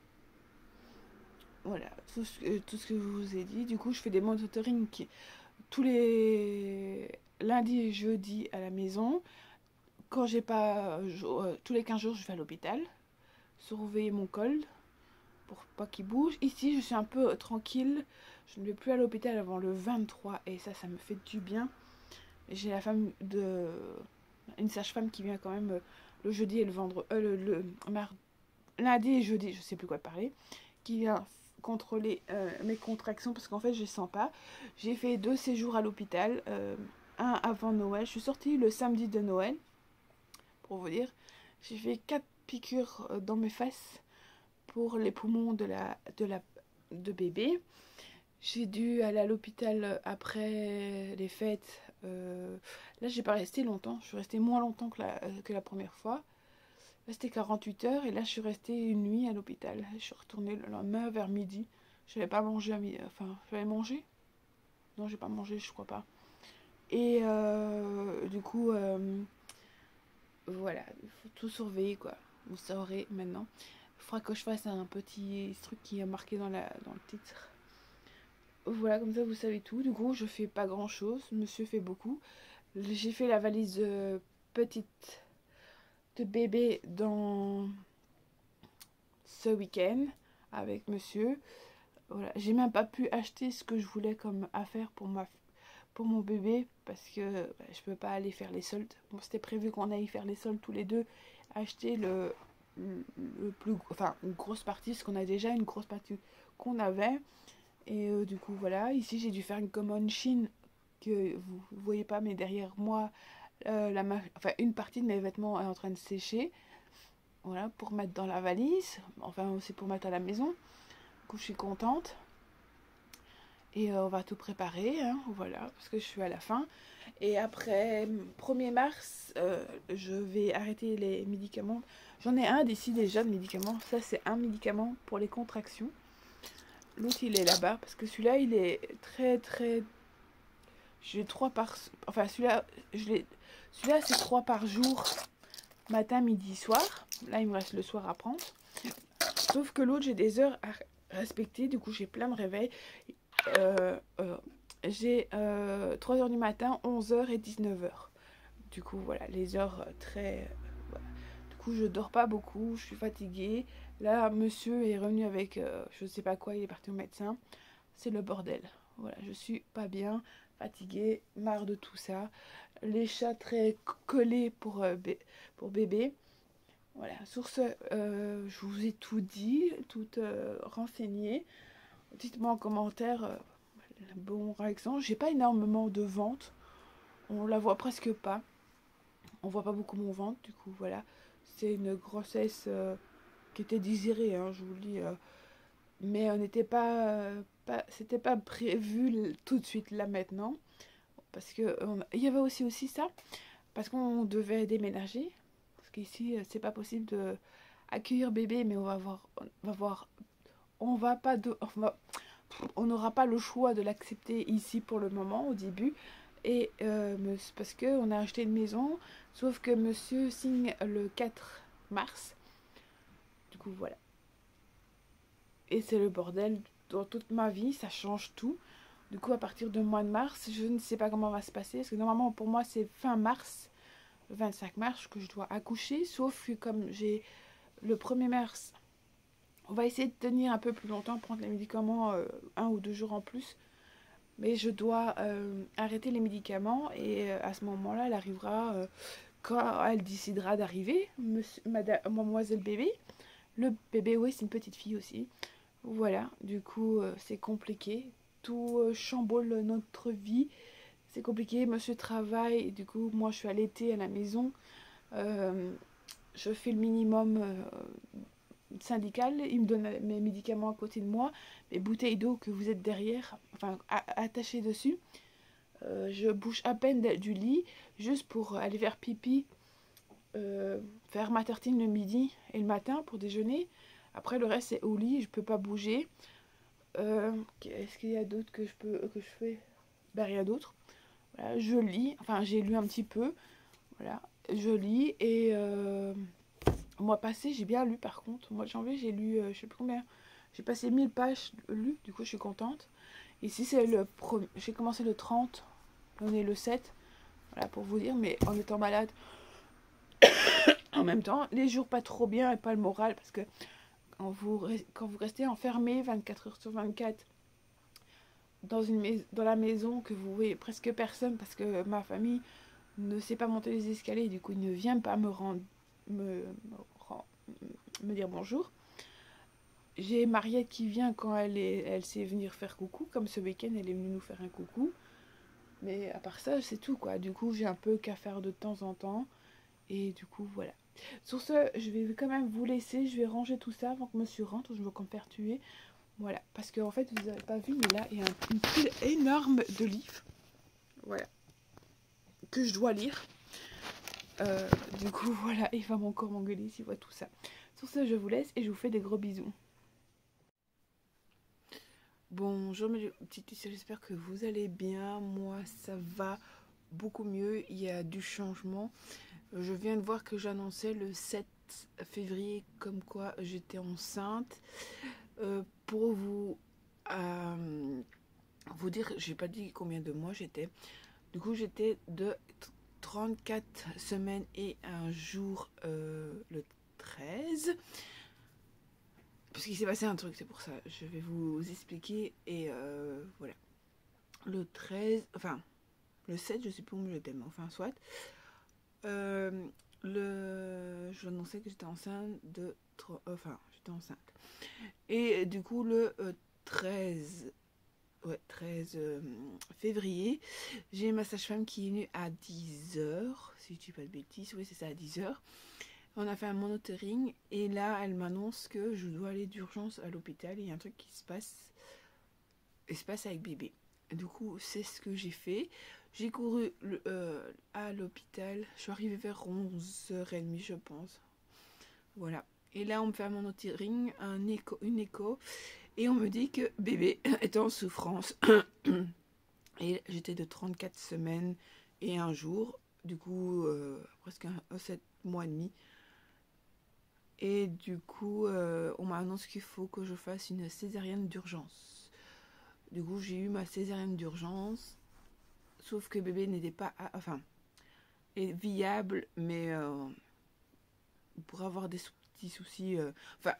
voilà, tout ce, que, tout ce que je vous ai dit. Du coup, je fais des monitoring qui, tous les lundis et jeudis à la maison. Quand j'ai pas... Euh, tous les quinze jours, je vais à l'hôpital. Surveiller mon col pour pas qu'il bouge. Ici, je suis un peu tranquille. Je ne vais plus à l'hôpital avant le vingt-trois. Et ça, ça me fait du bien. J'ai la femme de... Une sage-femme qui vient quand même le jeudi et le vendredi... Euh, le, le mardi, lundi et jeudi, je sais plus quoi parler. Qui vient contrôler euh, mes contractions parce qu'en fait je ne sens pas. J'ai fait deux séjours à l'hôpital, euh, un avant Noël. Je suis sortie le samedi de Noël, pour vous dire. J'ai fait quatre piqûres dans mes fesses pour les poumons de la de la de bébé. J'ai dû aller à l'hôpital après les fêtes. Euh, là j'ai pas resté longtemps. Je suis restée moins longtemps que la, que la première fois. Là, c'était quarante-huit heures et là, je suis restée une nuit à l'hôpital. Je suis retournée le lendemain vers midi. Je n'avais pas mangé à midi. Enfin, j'avais mangé. Non, j'ai pas mangé, je crois pas. Et euh, du coup, euh, voilà, il faut tout surveiller, quoi. Vous saurez maintenant. Il faudra que je fasse un petit truc qui est marqué dans, la, dans le titre. Voilà, comme ça, vous savez tout. Du coup, je fais pas grand-chose. Monsieur fait beaucoup. J'ai fait la valise euh, petite de bébé dans ce week-end avec monsieur. Voilà, j'ai même pas pu acheter ce que je voulais comme affaire pour ma pour mon bébé parce que bah, je peux pas aller faire les soldes. Bon, c'était prévu qu'on aille faire les soldes tous les deux, acheter le, le, le plus enfin une grosse partie parce qu'on a déjà une grosse partie qu'on avait et euh, du coup voilà, ici j'ai dû faire une commande Chine que vous, vous voyez pas mais derrière moi euh, la enfin une partie de mes vêtements est en train de sécher. Voilà, pour mettre dans la valise. Enfin, aussi pour mettre à la maison. Du coup, je suis contente. Et euh, on va tout préparer, hein, voilà, parce que je suis à la fin. Et après premier mars, euh, je vais arrêter les médicaments. J'en ai un d'ici déjà de médicaments. Ça, c'est un médicament pour les contractions. L'autre, il est là-bas, parce que celui-là, il est très, très... J'ai trois par... Enfin, celui-là, je l'ai... Celui-là, c'est trois par jour, matin, midi, soir. Là, il me reste le soir à prendre. Sauf que l'autre, j'ai des heures à respecter. Du coup, j'ai plein de réveils. Euh, euh, j'ai euh, trois heures du matin, onze heures et dix-neuf heures. Du coup, voilà, les heures très... Euh, voilà. Du coup, je dors pas beaucoup, je suis fatiguée. Là, monsieur est revenu avec euh, je sais pas quoi, il est parti au médecin. C'est le bordel. Voilà, je suis pas bien, fatiguée, marre de tout ça. Les chats très collés pour, euh, bé pour bébé. Voilà, sur ce, euh, je vous ai tout dit, tout euh, renseigné. Dites-moi en commentaire, euh, bon réaction. J'ai pas énormément de ventes, on la voit presque pas. On voit pas beaucoup mon ventre, du coup voilà. C'est une grossesse euh, qui était désirée, hein, je vous le dis. Euh, mais on n'était pas, euh, pas c'était pas prévu tout de suite là maintenant. Parce que il y avait aussi aussi ça, parce qu'on devait déménager. Parce qu'ici, c'est pas possible de accueillir bébé, mais on va voir, on va voir, on va pas de, on va, on n'aura pas le choix de l'accepter ici pour le moment au début. Et euh, parce qu'on a acheté une maison, sauf que monsieur signe le quatre mars. Du coup, voilà. Et c'est le bordel dans toute ma vie, ça change tout. Du coup, à partir du mois de mars, je ne sais pas comment va se passer. Parce que normalement, pour moi, c'est fin mars, le vingt-cinq mars, que je dois accoucher. Sauf que comme j'ai le premier mars, on va essayer de tenir un peu plus longtemps, prendre les médicaments euh, un ou deux jours en plus. Mais je dois euh, arrêter les médicaments et euh, à ce moment-là, elle arrivera euh, quand elle décidera d'arriver, mademoiselle bébé. Le bébé, oui, c'est une petite fille aussi. Voilà, du coup, euh, c'est compliqué. Tout euh, chamboule notre vie. C'est compliqué, monsieur travaille, du coup, moi, je suis allaitée à la maison. Euh, je fais le minimum euh, syndical. Il me donne mes médicaments à côté de moi, mes bouteilles d'eau que vous êtes derrière, enfin, attachées dessus. Euh, je bouge à peine du lit, juste pour aller faire pipi, euh, faire ma tartine le midi et le matin pour déjeuner. Après, le reste, c'est au lit, je peux pas bouger. Euh, Est-ce qu'il y a d'autres que je peux que je fais? Ben, rien d'autre. Voilà, je lis, enfin, j'ai lu un petit peu. Voilà, je lis et euh, au mois passé, j'ai bien lu par contre. Au mois de janvier, j'ai lu, euh, je sais plus combien. J'ai passé mille pages lues, du coup, je suis contente. Ici, c'est le premier. J'ai commencé le trente, on est le sept. Voilà, pour vous dire, mais en étant malade, en même temps, les jours pas trop bien et pas le moral, parce que quand vous, quand vous restez enfermé vingt-quatre heures sur vingt-quatre dans, une mais dans la maison, que vous voyez presque personne, parce que ma famille ne sait pas monter les escaliers, du coup, il ne vient pas me rendre, me, me, me dire bonjour. J'ai Mariette qui vient quand elle, est, elle sait venir faire coucou, comme ce week-end, elle est venue nous faire un coucou. Mais à part ça, c'est tout, quoi. Du coup, j'ai un peu qu'à faire de temps en temps. Et du coup, voilà. Sur ce, je vais quand même vous laisser. Je vais ranger tout ça avant que monsieur rentre. Je veux qu'on me faire tuer. Voilà. Parce qu'en fait, vous n'avez pas vu, mais là, il y a une pile énorme de livres. Voilà. Que je dois lire. Euh, du coup, voilà. Il va encore m'engueuler s'il voit tout ça. Sur ce, je vous laisse et je vous fais des gros bisous. Bonjour mes petites filles, j'espère que vous allez bien. Moi, ça va beaucoup mieux. Il y a du changement. Je viens de voir que j'annonçais le sept février comme quoi j'étais enceinte. Euh, pour vous, euh, vous dire, j'ai pas dit combien de mois j'étais. Du coup, j'étais de trente-quatre semaines et un jour euh, le treize. Parce qu'il s'est passé un truc, c'est pour ça. Je vais vous expliquer. Et euh, voilà. Le treize, enfin, le sept, je sais plus où j'étais, mais enfin, soit. Euh, le, je annonçais que j'étais enceinte de. Enfin, j'étais enceinte. Et du coup, le euh, treize, ouais, treize euh, février, j'ai ma sage-femme qui est venue à dix heures. Si je dis pas de bêtises, oui, c'est ça, à dix heures. On a fait un monitoring et là, elle m'annonce que je dois aller d'urgence à l'hôpital. Il y a un truc qui se passe. il se passe avec bébé. Du coup, c'est ce que j'ai fait. J'ai couru le, euh, à l'hôpital. Je suis arrivée vers onze heures trente, je pense. Voilà. Et là, on me fait un monitoring, un écho, une écho. Et on me dit que bébé est en souffrance. Et j'étais de trente-quatre semaines et un jour. Du coup, euh, presque sept mois et demi. Et du coup, euh, on m'a annoncé qu'il faut que je fasse une césarienne d'urgence. Du coup, j'ai eu ma césarienne d'urgence. Sauf que bébé n'était pas... À, enfin, est viable, mais euh, pour avoir des petits soucis... Euh, enfin,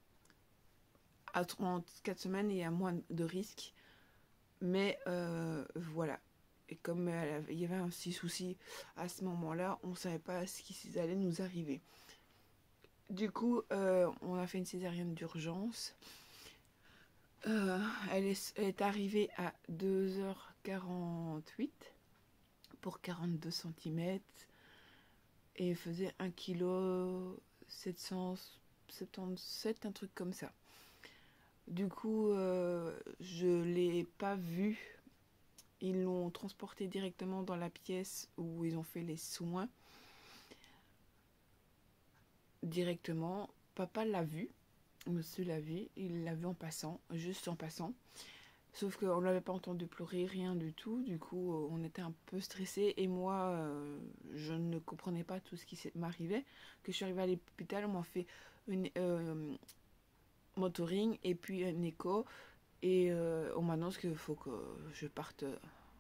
à trente-quatre semaines, il y a moins de risques. Mais euh, voilà. Et comme elle, il y avait un petit souci à ce moment-là, on ne savait pas ce qui allait nous arriver. Du coup, euh, on a fait une césarienne d'urgence. Euh, elle, est, elle est arrivée à deux heures quarante-huit pour quarante-deux centimètres et faisait un virgule sept cent soixante-dix-sept kilos, un truc comme ça. Du coup, euh, je ne l'ai pas vue. Ils l'ont transportée directement dans la pièce où ils ont fait les soins. Directement, papa l'a vue. Monsieur l'a vu, il l'a vu en passant, juste en passant. Sauf qu'on ne l'avait pas entendu pleurer, rien du tout. Du coup, on était un peu stressés. Et moi, euh, je ne comprenais pas tout ce qui m'arrivait. Que je suis arrivée à l'hôpital, on m'a fait une euh, motoring et puis un écho. Et euh, on m'annonce qu'il faut que je parte euh,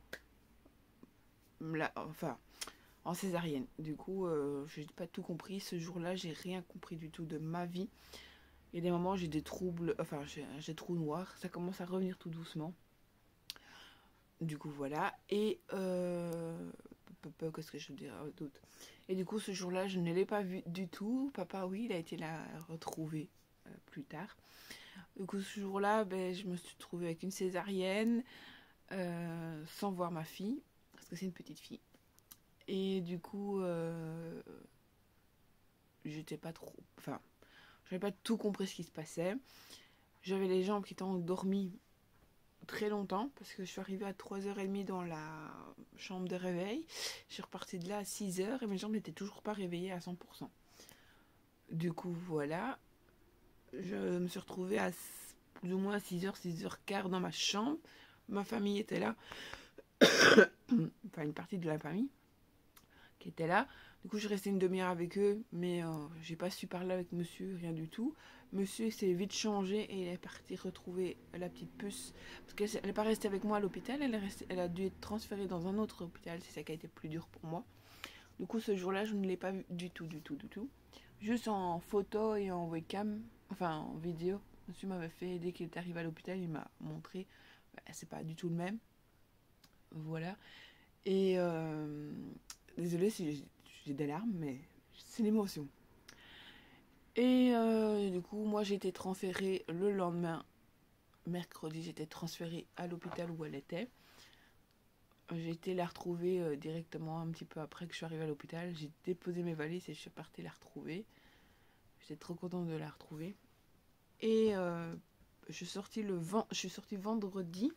là, enfin, en césarienne. Du coup, euh, je n'ai pas tout compris. Ce jour-là, j'ai rien compris du tout de ma vie. Il y a des moments où j'ai des troubles, enfin j'ai des trous noirs, ça commence à revenir tout doucement. Du coup voilà, et euh, qu'est-ce que je veux dire d'autre? Et du coup ce jour-là je ne l'ai pas vu du tout. Papa oui, il a été la retrouver euh, plus tard. Du coup ce jour-là ben, je me suis trouvée avec une césarienne, euh, sans voir ma fille, parce que c'est une petite fille. Et du coup euh, j'étais pas trop, enfin j'avais pas tout compris ce qui se passait. J'avais les jambes qui étaient endormies très longtemps, parce que je suis arrivée à trois heures trente dans la chambre de réveil. Je suis repartie de là à six heures et mes jambes n'étaient toujours pas réveillées à cent pour cent. Du coup, voilà. Je me suis retrouvée à plus ou moins six heures, six heures quinze dans ma chambre. Ma famille était là. Enfin, une partie de la famille qui était là. Du coup, je restais une demi-heure avec eux, mais euh, j'ai pas su parler avec monsieur, rien du tout. Monsieur s'est vite changé et il est parti retrouver la petite puce. Parce qu'elle n'est pas restée avec moi à l'hôpital, elle, est restée, elle a dû être transférée dans un autre hôpital. C'est ça qui a été plus dur pour moi. Du coup, ce jour-là, je ne l'ai pas vu du tout, du tout, du tout. Juste en photo et en webcam, enfin en vidéo. Monsieur m'avait fait, dès qu'il est arrivé à l'hôpital, il m'a montré. Bah, c'est pas du tout le même. Voilà. Et euh, désolée si j'ai des larmes, mais c'est l'émotion. Et euh, du coup, moi j'ai été transférée le lendemain, mercredi, j'étais transférée à l'hôpital où elle était. J'ai été la retrouver euh, directement un petit peu après que je suis arrivée à l'hôpital. J'ai déposé mes valises et je suis partie la retrouver. J'étais trop contente de la retrouver. Et euh, je, suis sortie le vend- je suis sortie vendredi.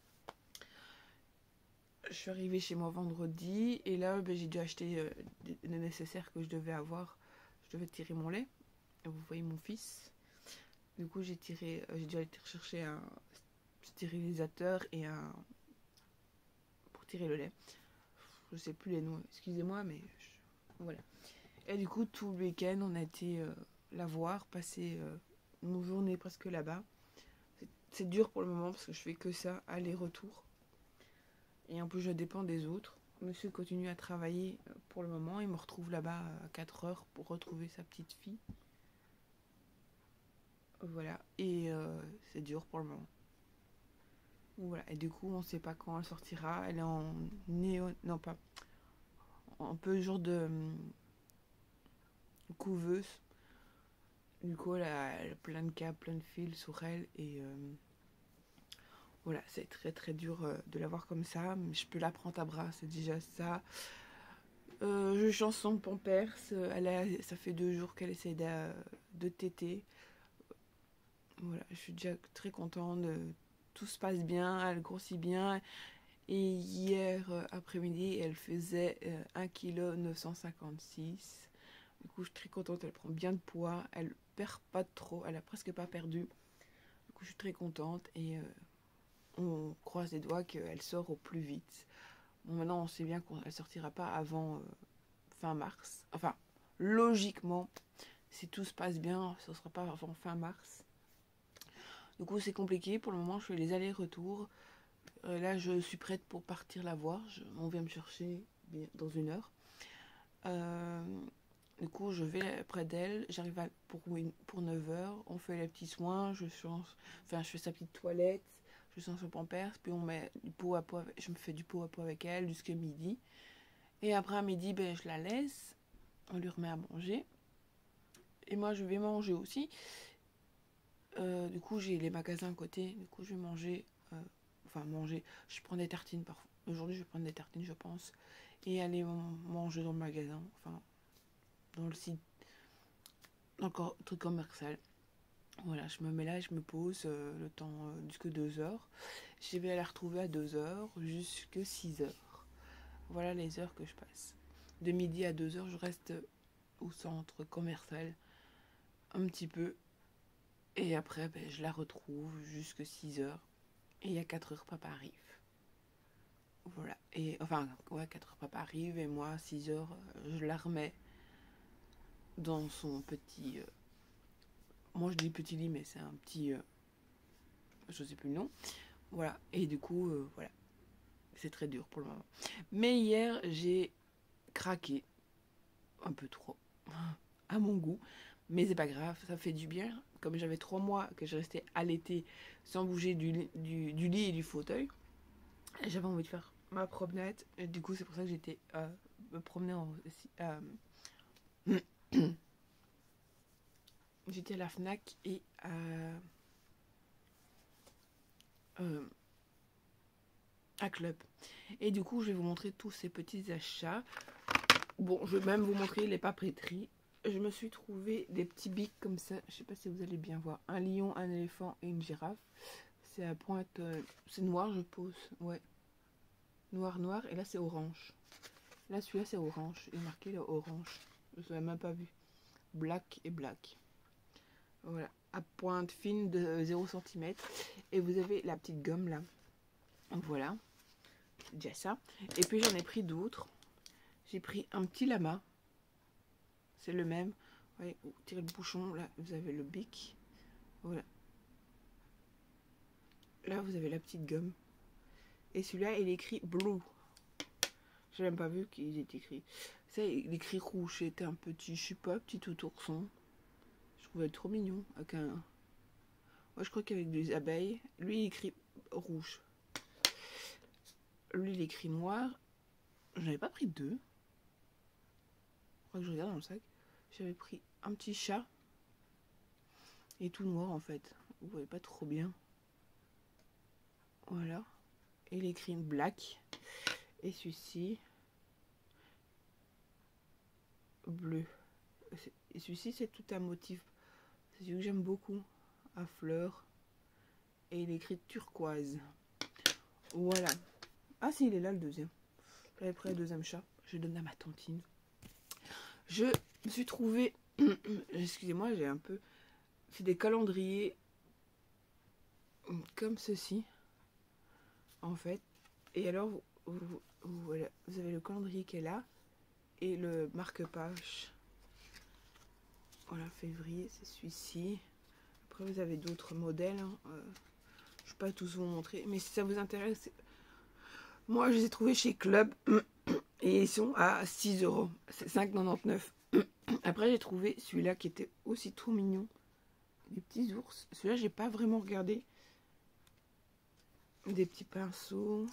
Je suis arrivée chez moi vendredi. Et là, ben, j'ai dû acheter euh, le nécessaire que je devais avoir. Je devais tirer mon lait. Vous voyez mon fils. Du coup, j'ai tiré, j'ai dû aller chercher un stérilisateur et un pour tirer le lait. Je sais plus les noms, excusez-moi, mais je... voilà. Et du coup, tout le week-end, on a été euh, la voir, passer euh, nos journées presque là-bas. C'est, c'est dur pour le moment parce que je fais que ça, aller-retour. Et en plus, je dépends des autres. Monsieur continue à travailler pour le moment. Il me retrouve là-bas à quatre heures pour retrouver sa petite fille. Voilà. Et euh, c'est dur pour le moment. Voilà. Et du coup, on ne sait pas quand elle sortira. Elle est en néo... Non, pas... Un peu jour de hum, couveuse. Du coup, elle a, elle a plein de câbles, plein de fils sur elle. Et euh, voilà, c'est très très dur euh, de la voir comme ça. Mais je peux la prendre à bras, c'est déjà ça. Euh, je change son pampers. Elle a, ça fait deux jours qu'elle essaie de, de téter. Voilà, je suis déjà très contente de tout se passe bien, elle grossit bien. Et hier euh, après-midi, elle faisait euh, un virgule neuf cent cinquante-six kilos. Du coup, je suis très contente, elle prend bien de poids, elle perd pas trop, elle a presque pas perdu. Du coup, je suis très contente et euh, on croise les doigts qu'elle sort au plus vite. Bon, maintenant, on sait bien qu'elle ne sortira pas avant euh, fin mars. Enfin, logiquement, si tout se passe bien, ce ne sera pas avant fin mars. Du coup, c'est compliqué. Pour le moment, je fais les allers-retours. Euh, là, je suis prête pour partir la voir. Je, on vient me chercher dans une heure. Euh, du coup, je vais près d'elle. J'arrive à, pour, pour neuf heures. On fait les petits soins. Je, change, enfin, je fais sa petite toilette. Je change son pampers. Puis on met du pot à pot. Avec, je me fais du pot à pot avec elle jusqu'à midi. Et après, à midi, ben, je la laisse. On lui remet à manger. Et moi, je vais manger aussi. Euh, du coup, j'ai les magasins à côté. Du coup, je vais manger. Euh, enfin, manger. Je prends des tartines parfois. Aujourd'hui, je vais prendre des tartines, je pense. Et aller manger dans le magasin. Enfin, dans le site. Dans le truc commercial. Voilà, je me mets là, je me pose euh, le temps euh, jusque deux heures. Je vais la retrouver à deux heures jusqu'à six heures. Voilà les heures que je passe. De midi à deux heures, je reste au centre commercial un petit peu. Et après, ben, je la retrouve jusqu'à six heures. Et il y a quatre heures, papa arrive. Voilà. Et enfin, ouais, quatre heures, papa arrive. Et moi, six heures, je la remets dans son petit... Euh, moi, je dis petit lit, mais c'est un petit... Euh, je sais plus le nom. Voilà. Et du coup, euh, voilà. C'est très dur pour le moment. Mais hier, j'ai craqué. Un peu trop. À mon goût. Mais c'est pas grave, ça fait du bien. Comme j'avais trois mois que je restais allaitée sans bouger du, du, du lit et du fauteuil, j'avais envie de faire ma promenade. Et du coup, c'est pour ça que j'étais euh, me promener en... Euh, j'étais à la Fnac et à... Euh, à Club. Et du coup, je vais vous montrer tous ces petits achats. Bon, je vais même vous montrer les papeteries. Je me suis trouvé des petits bics comme ça. Je sais pas si vous allez bien voir. Un lion, un éléphant et une girafe. C'est à pointe... Euh, c'est noir, je pose. Ouais. Noir, noir. Et là, c'est orange. Là, celui-là, c'est orange. Il est marqué là, orange. Je ne l'avais même pas vu. Black et black. Voilà. À pointe fine de zéro centimètre. Et vous avez la petite gomme là. Voilà. Déjà ça. Et puis, j'en ai pris d'autres. J'ai pris un petit lama. C'est le même. Ouais, vous tirez le bouchon. Là, vous avez le bic. Voilà. Là, vous avez la petite gomme. Et celui-là, il est écrit blue. J'ai même pas vu qu'il était écrit. Ça, il est écrit rouge. C'était un petit, je sais pas, petit tout ourson. Je trouvais trop mignon. Avec un... Moi, je crois qu'avec des abeilles. Lui, il écrit rouge. Lui, il écrit noir. J'en avais pas pris deux. Je crois que je regarde dans le sac. J'avais pris un petit chat. Et tout noir, en fait. Vous voyez pas trop bien. Voilà. Et il écrit black. Et celui-ci, bleu. Et celui-ci, c'est tout un motif. C'est celui que j'aime beaucoup. À fleurs. Et il est écrit turquoise. Voilà. Ah si, il est là le deuxième. J'avais pris le deuxième chat. Je donne à ma tantine. Je me suis trouvé... Excusez-moi, j'ai un peu... fait des calendriers comme ceci. En fait. Et alors, vous, vous, vous, voilà, vous avez le calendrier qui est là. Et le marque-page. Voilà, février, c'est celui-ci. Après, vous avez d'autres modèles. Hein. Euh, je ne vais pas tous vous montrer. Mais si ça vous intéresse, moi, je les ai trouvés chez Club. Et ils sont à six euros. C'est cinq euros quatre-vingt-dix-neuf. Après, j'ai trouvé celui-là qui était aussi trop mignon. Des petits ours. Celui-là, j'ai pas vraiment regardé. Des petits pinceaux.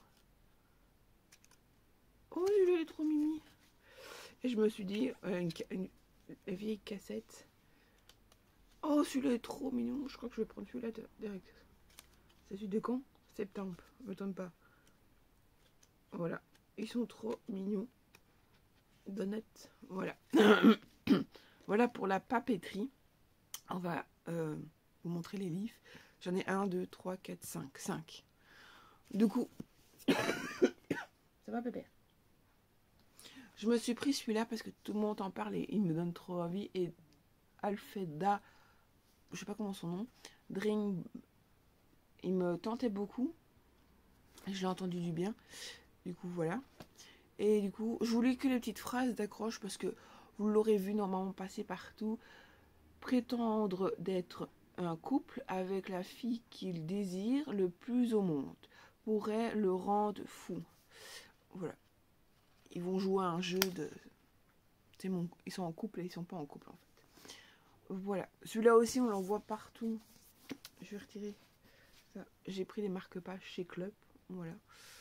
Oh, celui-là, il est trop mimi. Et je me suis dit, euh, une, une, une vieille cassette. Oh, celui-là est trop mignon. Je crois que je vais prendre celui-là direct. C'est celui de quand? Septembre. Ne m'étonne pas. Voilà. Ils sont trop mignons. Donuts. Voilà. Voilà pour la papeterie. On va euh, vous montrer les livres. J'en ai un, deux, trois, quatre, cinq. cinq. Du coup, ça va, pépère? Je me suis pris celui-là parce que tout le monde en parle et il me donne trop envie. Et Alfeda, je sais pas comment son nom, Drink, il me tentait beaucoup. Je l'ai entendu du bien. Du coup, voilà. Et du coup, je voulais que les petites phrases d'accroche parce que vous l'aurez vu normalement passer partout. Prétendre d'être un couple avec la fille qu'il désire le plus au monde pourrait le rendre fou. Voilà. Ils vont jouer à un jeu de... C'est mon... Ils sont en couple et ils sont pas en couple en fait. Voilà. Celui-là aussi, on l'envoie partout. Je vais retirer ça. J'ai pris les marque-pages chez Club. Voilà.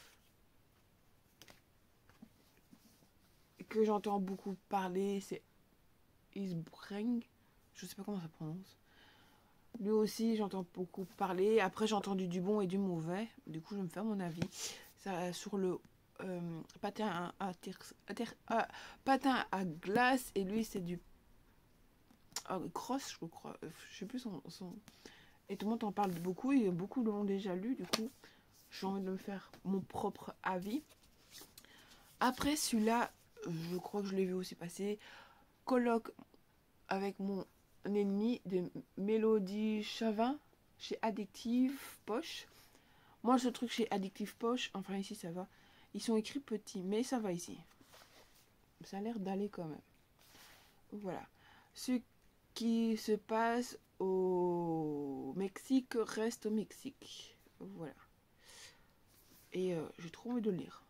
Que j'entends beaucoup parler, c'est Isbreng. Je sais pas comment ça prononce. Lui aussi, j'entends beaucoup parler. Après, j'ai entendu du bon et du mauvais. Du coup, je vais me faire mon avis. Ça, sur le euh, patin, à, à, à, à, patin à glace. Et lui, c'est du euh, cross, je crois. Je sais plus son, son... Et tout le monde en parle beaucoup. Et beaucoup l'ont déjà lu. Du coup, j'ai envie de me faire mon propre avis. Après, celui-là, je crois que je l'ai vu aussi passer. Colloque avec mon ennemi de Mélodie Chavin chez Addictive Poche. Moi, ce truc chez Addictive Poche, enfin ici ça va. Ils sont écrits petits, mais ça va ici. Ça a l'air d'aller quand même. Voilà. Ce qui se passe au Mexique reste au Mexique. Voilà. Et euh, j'ai trop envie de le lire.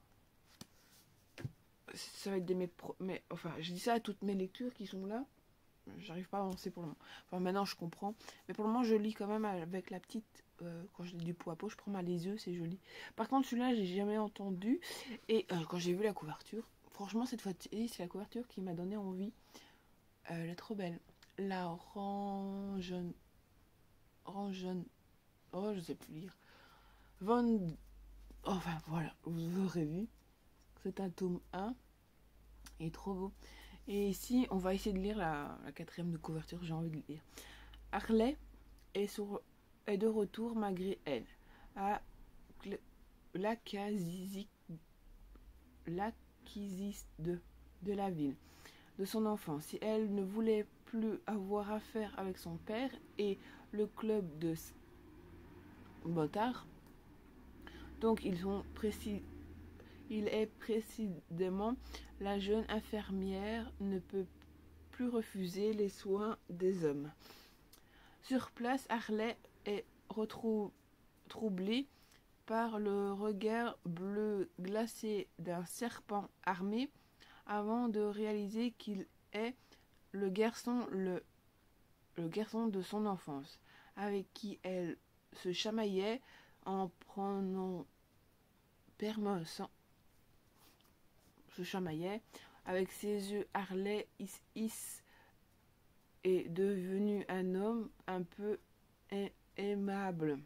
Ça va être de mes, pro mes... Enfin, je dis ça à toutes mes lectures qui sont là. J'arrive pas à avancer pour le moment. Enfin, maintenant, je comprends. Mais pour le moment, je lis quand même avec la petite... Euh, quand je lis du pot à pot, je prends mal les yeux, c'est joli. Par contre, celui-là, j'ai jamais entendu. Et euh, quand j'ai vu la couverture, franchement, cette fois-ci, c'est la couverture qui m'a donné envie. Euh, elle est trop belle. La orange... Orange... Oh, je sais plus lire. Von... Enfin, voilà, vous aurez vu. C'est un tome un. Il est trop beau. Et ici, on va essayer de lire la, la quatrième de couverture. J'ai envie de lire. Harley est, sur, est de retour malgré elle. À l'acquisition de, de la ville, de son enfant. Si elle ne voulait plus avoir affaire avec son père et le club de motards, donc ils sont précis. Il est précisément la jeune infirmière ne peut plus refuser les soins des hommes. Sur place, Harley est troublée par le regard bleu glacé d'un serpent armé avant de réaliser qu'il est le garçon, le, le garçon de son enfance, avec qui elle se chamaillait en prenant permission. Se chamaillait. Avec ses yeux, Harley is, is est devenu un homme un peu aimable.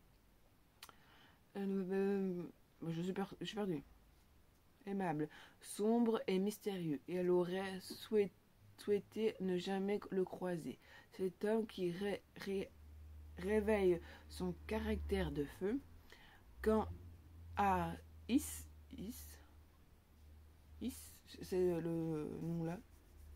Euh, je, suis per, je suis perdu. Aimable, sombre et mystérieux. Et elle aurait souhaité, souhaité ne jamais le croiser. Cet homme qui ré, ré, réveille son caractère de feu quand à Is, Is, Is, c'est le nom là.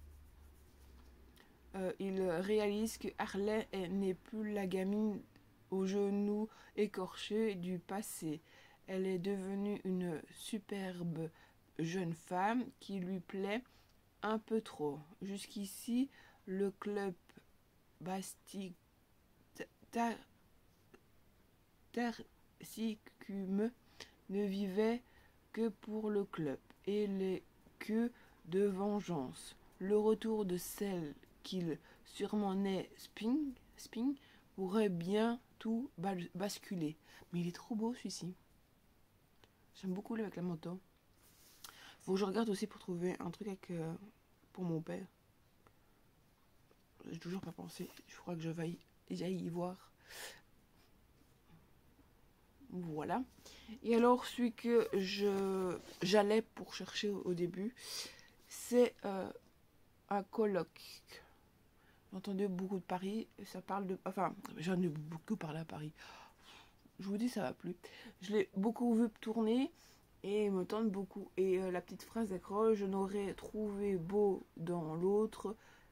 Euh, il réalise que Harley n'est plus la gamine aux genoux écorchés du passé. Elle est devenue une superbe jeune femme qui lui plaît un peu trop. Jusqu'ici, le club Bastille Tersicume ne vivait que pour le club et les queues de vengeance. Le retour de celle qu'il surnommait Sping, Sping pourrait bien tout basculer. Mais il est trop beau celui-ci. J'aime beaucoup lui avec la moto. Faut que je regarde aussi pour trouver un truc avec, euh, pour mon père. J'ai toujours pas pensé. Je crois que je vais y, y voir. Voilà. Et alors celui que je j'allais pour chercher au, au début, c'est euh, un colloque. J'entendais beaucoup de Paris. Ça parle de... Enfin, j'en ai beaucoup parlé à Paris. Je vous dis, ça va plus. Je l'ai beaucoup vu tourner et il me tente beaucoup. Et euh, la petite phrase d'accroche, je n'aurais trouvé beau dans l'autre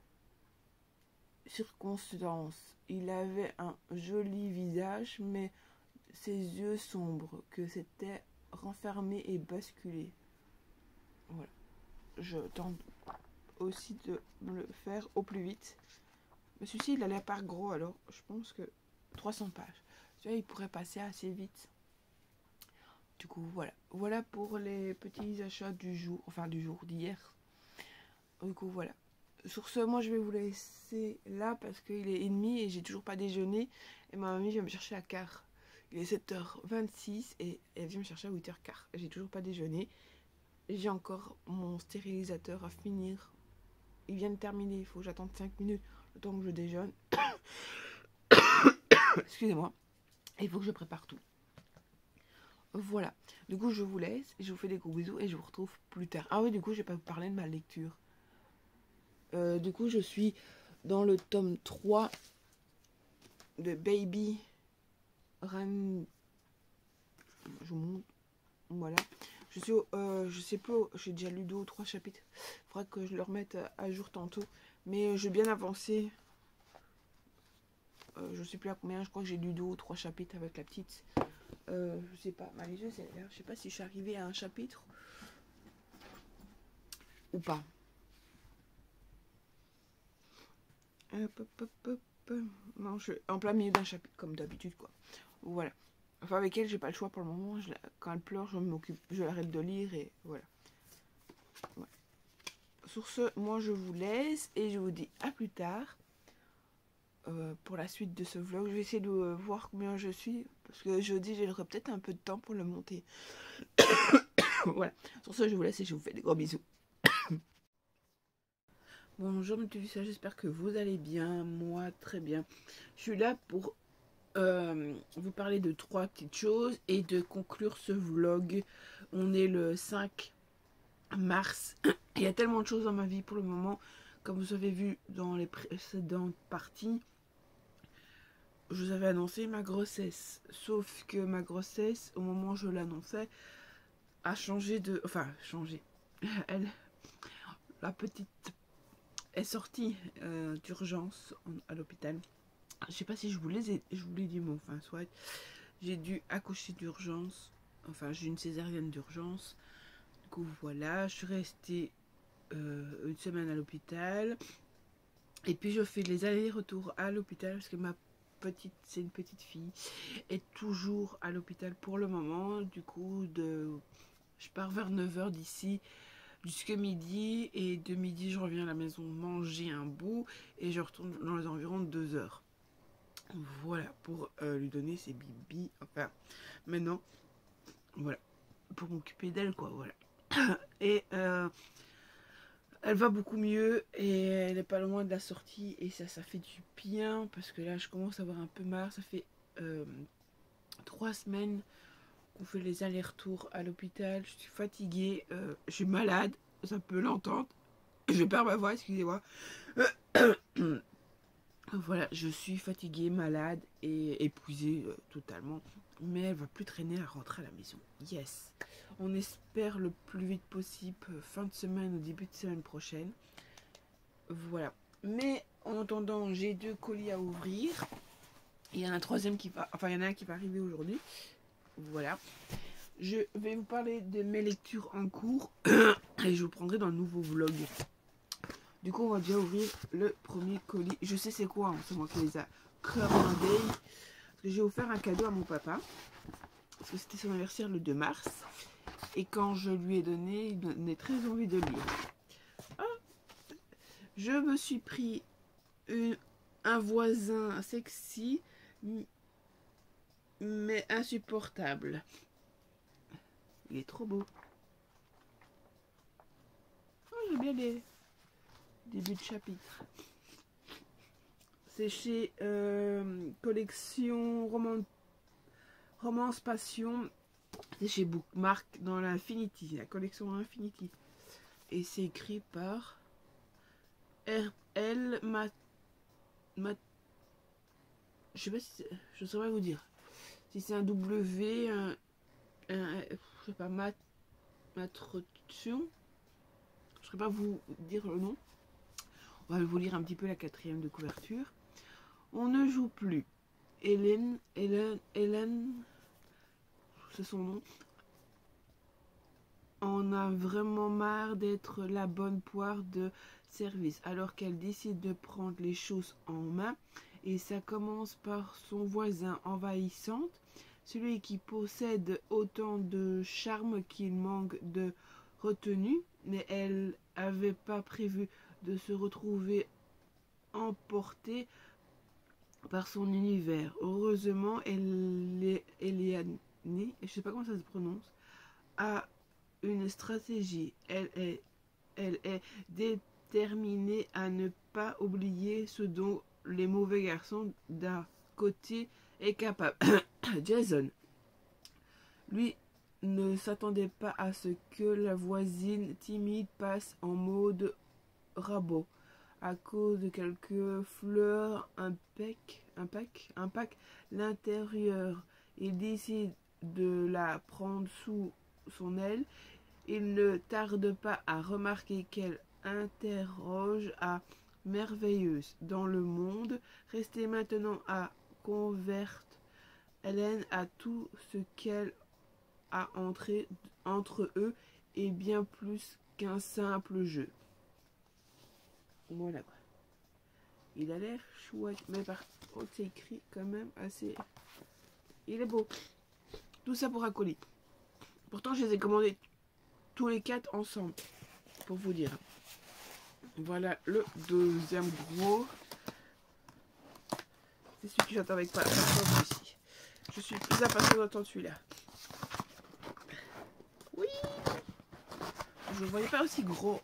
circonstance. Il avait un joli visage, mais ses yeux sombres, que c'était renfermé et basculé. Voilà. Je tente aussi de me le faire au plus vite. Mais celui-ci, il a l'air pas gros, alors je pense que trois cents pages. Tu vois, il pourrait passer assez vite. Du coup, voilà. Voilà pour les petits achats du jour, enfin du jour d'hier. Du coup, voilà. Sur ce, moi, je vais vous laisser là parce qu'il est ennemi et j'ai toujours pas déjeuné. Et ma mamie vient me chercher à quart. Il est sept heures vingt-six et elle vient me chercher à huit heures quinze. J'ai toujours pas déjeuné. J'ai encore mon stérilisateur à finir. Il vient de terminer. Il faut que j'attende cinq minutes le temps que je déjeune. Excusez-moi. Il faut que je prépare tout. Voilà. Du coup, je vous laisse. Je vous fais des gros bisous et je vous retrouve plus tard. Ah oui, du coup, je vais pas vous parler de ma lecture. Euh, du coup, je suis dans le tome trois de Baby Ran. Je vous montre. Voilà. Je suis au, euh, je sais plus, j'ai déjà lu deux ou trois chapitres. Il faudra que je le remette à jour tantôt. Mais j'ai bien avancé. Euh, je sais plus à combien. Je crois que j'ai lu deux ou trois chapitres avec la petite. Euh, je sais pas. Ma liseuse, je sais pas si je suis arrivée à un chapitre ou pas. Hop, hop, hop, hop. Non, je suis en plein milieu d'un chapitre comme d'habitude, quoi. Voilà. Enfin, avec elle, j'ai pas le choix pour le moment. Je la... Quand elle pleure, je m'occupe, je l'arrête de lire et voilà. Ouais. Sur ce, moi, je vous laisse et je vous dis à plus tard euh, pour la suite de ce vlog. Je vais essayer de euh, voir combien je suis parce que jeudi, j'aurai peut-être un peu de temps pour le monter. Voilà. Sur ce, je vous laisse et je vous fais des gros bisous. Bonjour mes petits, j'espère que vous allez bien. Moi, très bien. Je suis là pour Euh, vous parler de trois petites choses et de conclure ce vlog. On est le cinq mars. Il y a tellement de choses dans ma vie pour le moment. Comme vous avez vu dans les précédentes parties, je vous avais annoncé ma grossesse. Sauf que ma grossesse, au moment où je l'annonçais, a changé de... Enfin, changé. Elle, la petite est sortie euh, d'urgence à l'hôpital. Je sais pas si je vous l'ai je vous l'ai dit, mais enfin, soit j'ai dû accoucher d'urgence. Enfin, j'ai une césarienne d'urgence. Du coup, voilà, je suis restée euh, une semaine à l'hôpital. Et puis, je fais les allers-retours à l'hôpital parce que ma petite, c'est une petite fille, est toujours à l'hôpital pour le moment. Du coup, de, je pars vers neuf heures d'ici jusqu'à midi. Et de midi, je reviens à la maison manger un bout. Et je retourne dans les environs de deux heures. Voilà, pour euh, lui donner ses bibis. Enfin, maintenant, voilà, pour m'occuper d'elle, quoi, voilà. Et euh, elle va beaucoup mieux et elle est pas loin de la sortie et ça, ça fait du bien parce que là, je commence à avoir un peu marre. Ça fait euh, trois semaines qu'on fait les allers-retours à l'hôpital. Je suis fatiguée, euh, je suis malade, ça peut l'entendre. Je perds ma voix, excusez-moi. Voilà, je suis fatiguée, malade et épuisée euh, totalement. Mais elle va plus traîner à rentrer à la maison. Yes. On espère le plus vite possible, euh, fin de semaine ou début de semaine prochaine. Voilà. Mais en attendant, j'ai deux colis à ouvrir. Il y en a un troisième qui va... Enfin, il y en a un qui va arriver aujourd'hui. Voilà. Je vais vous parler de mes lectures en cours. Et je vous prendrai dans le nouveau vlog. Du coup, on va déjà ouvrir le premier colis. Je sais c'est quoi, hein, c'est moi qui les a commandés. J'ai offert un cadeau à mon papa. Parce que c'était son anniversaire le deux mars. Et quand je lui ai donné, il donnait très envie de lire. Ah, je me suis pris une, un voisin sexy, mais insupportable. Il est trop beau. Oh, j'aime bien les... début de chapitre. C'est chez euh, Collection Roman... Romance Passion. C'est chez Bookmark dans l'Infinity, la collection Infinity. Et c'est écrit par R L mat, je sais pas si je ne saurais pas vous dire si c'est un W, un, un je sais pas, mat, matrution. Je ne saurais pas vous dire le nom. On va vous lire un petit peu la quatrième de couverture. On ne joue plus. Hélène, Hélène, Hélène, c'est son nom. On a vraiment marre d'être la bonne poire de service, alors qu'elle décide de prendre les choses en main. Et ça commence par son voisin envahissante, celui qui possède autant de charme qu'il manque de retenue, mais elle n'avait pas prévu de se retrouver emportée par son univers. Heureusement, elle, Eliane, je sais pas comment ça se prononce, a une stratégie. Elle est, elle est déterminée à ne pas oublier ce dont les mauvais garçons d'un côté est capable. Jason, lui, ne s'attendait pas à ce que la voisine timide passe en mode rabot à cause de quelques fleurs, un pack, un pack, un pack l'intérieur. Il décide de la prendre sous son aile. Il ne tarde pas à remarquer qu'elle interroge à merveilleuse dans le monde. Restez maintenant à converte Hélène à tout ce qu'elle a entré entre eux et bien plus qu'un simple jeu. Voilà quoi. Il a l'air chouette, mais par contre c'est écrit quand même assez. Il est beau. Tout ça pour un colis. Pourtant je les ai commandés tous les quatre ensemble, pour vous dire. Voilà le deuxième gros. C'est celui que j'attends avec pas ici. Je suis plus impatient d'entendre celui-là. Oui. Je ne voyais pas aussi gros.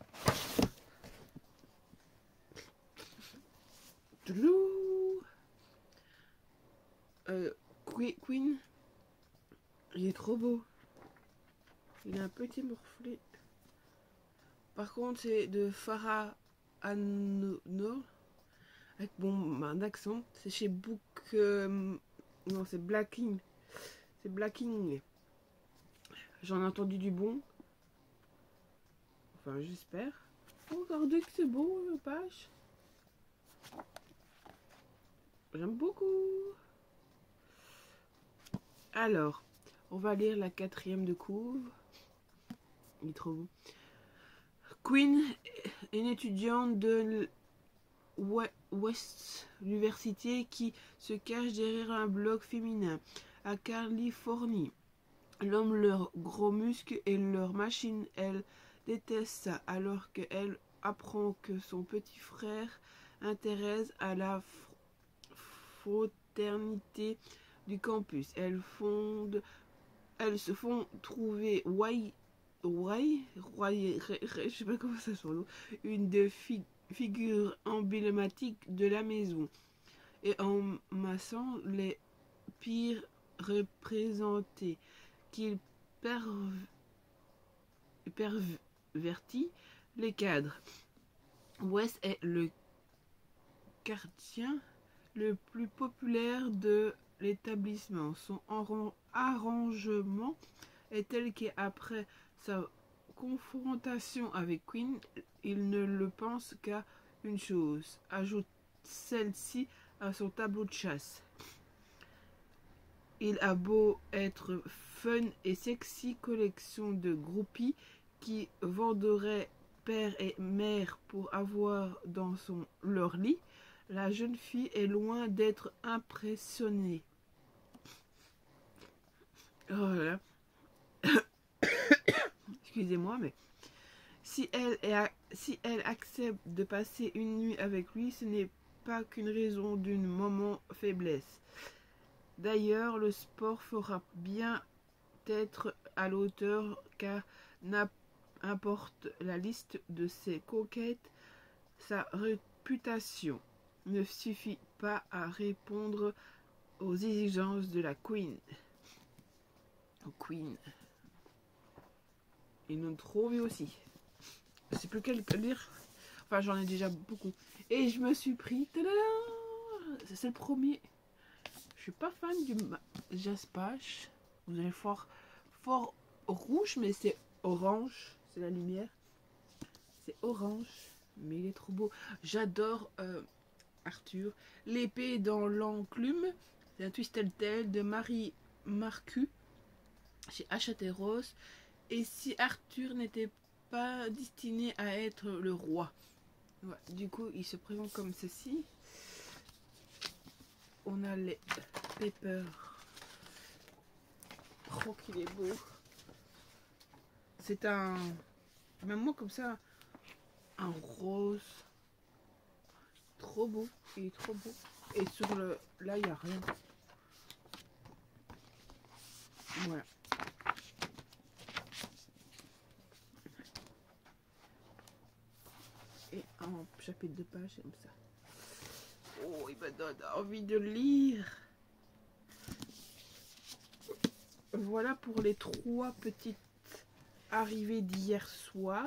Euh, Queen. Il est trop beau. Il est un petit morflé. Par contre, c'est de Farah Anno. Avec bon, un accent. C'est chez Book. Euh, non, c'est Blacking. C'est Blacking. J'en ai entendu du bon. Enfin, j'espère. Regardez que c'est beau, la page. J'aime beaucoup. Alors, on va lire la quatrième de couve. Il est trop beau. Queen, une étudiante de West University qui se cache derrière un blog féminin à Californie. L'homme, leurs gros muscles et leurs machines, elle déteste ça, alors qu'elle apprend que son petit frère intéresse à la fraternité du campus. Elles, fondent, elles se font trouver Wai, Wai, Wai, je sais pas comment ça se prononce, une des fi figures emblématiques de la maison, et en massant les pires représentés qu'il pervertit les cadres. West est le quartier le plus populaire de l'établissement. Son arrangement est tel qu'après sa confrontation avec Queen, il ne le pense qu'à une chose, ajoute celle-ci à son tableau de chasse. Il a beau être fun et sexy, collection de groupies qui venderaient père et mère pour avoir dans son, leur lit, la jeune fille est loin d'être impressionnée. Oh là là. Excusez-moi, mais si elle, est, si elle accepte de passer une nuit avec lui, ce n'est pas qu'une raison d'une moment faiblesse. D'ailleurs, le sport fera bien être à l'auteur, car n'importe la liste de ses conquêtes, sa réputation ne suffit pas à répondre aux exigences de la Queen. Queen. Ils l'ont trop vu aussi. Je sais plus quel lire. Enfin, j'en ai déjà beaucoup. Et je me suis pris. Tadam, c'est le premier. Je suis pas fan du Jaspache. Vous allez fort, fort rouge, mais c'est orange. C'est la lumière. C'est orange, mais il est trop beau. J'adore euh, Arthur. L'épée dans l'enclume. C'est un Twisted Tale de Marie Marcu chez Achateros. Et si Arthur n'était pas destiné à être le roi. Ouais, du coup, il se présente comme ceci. On a les papers. Oh, qu'il est beau. C'est un... Même moi, comme ça, un rose. Trop beau. Il est trop beau. Et sur le... Là, il n'y a rien. Voilà. Et un chapitre de page comme ça. Oh, il me donne envie de lire. Voilà pour les trois petites arrivées d'hier soir.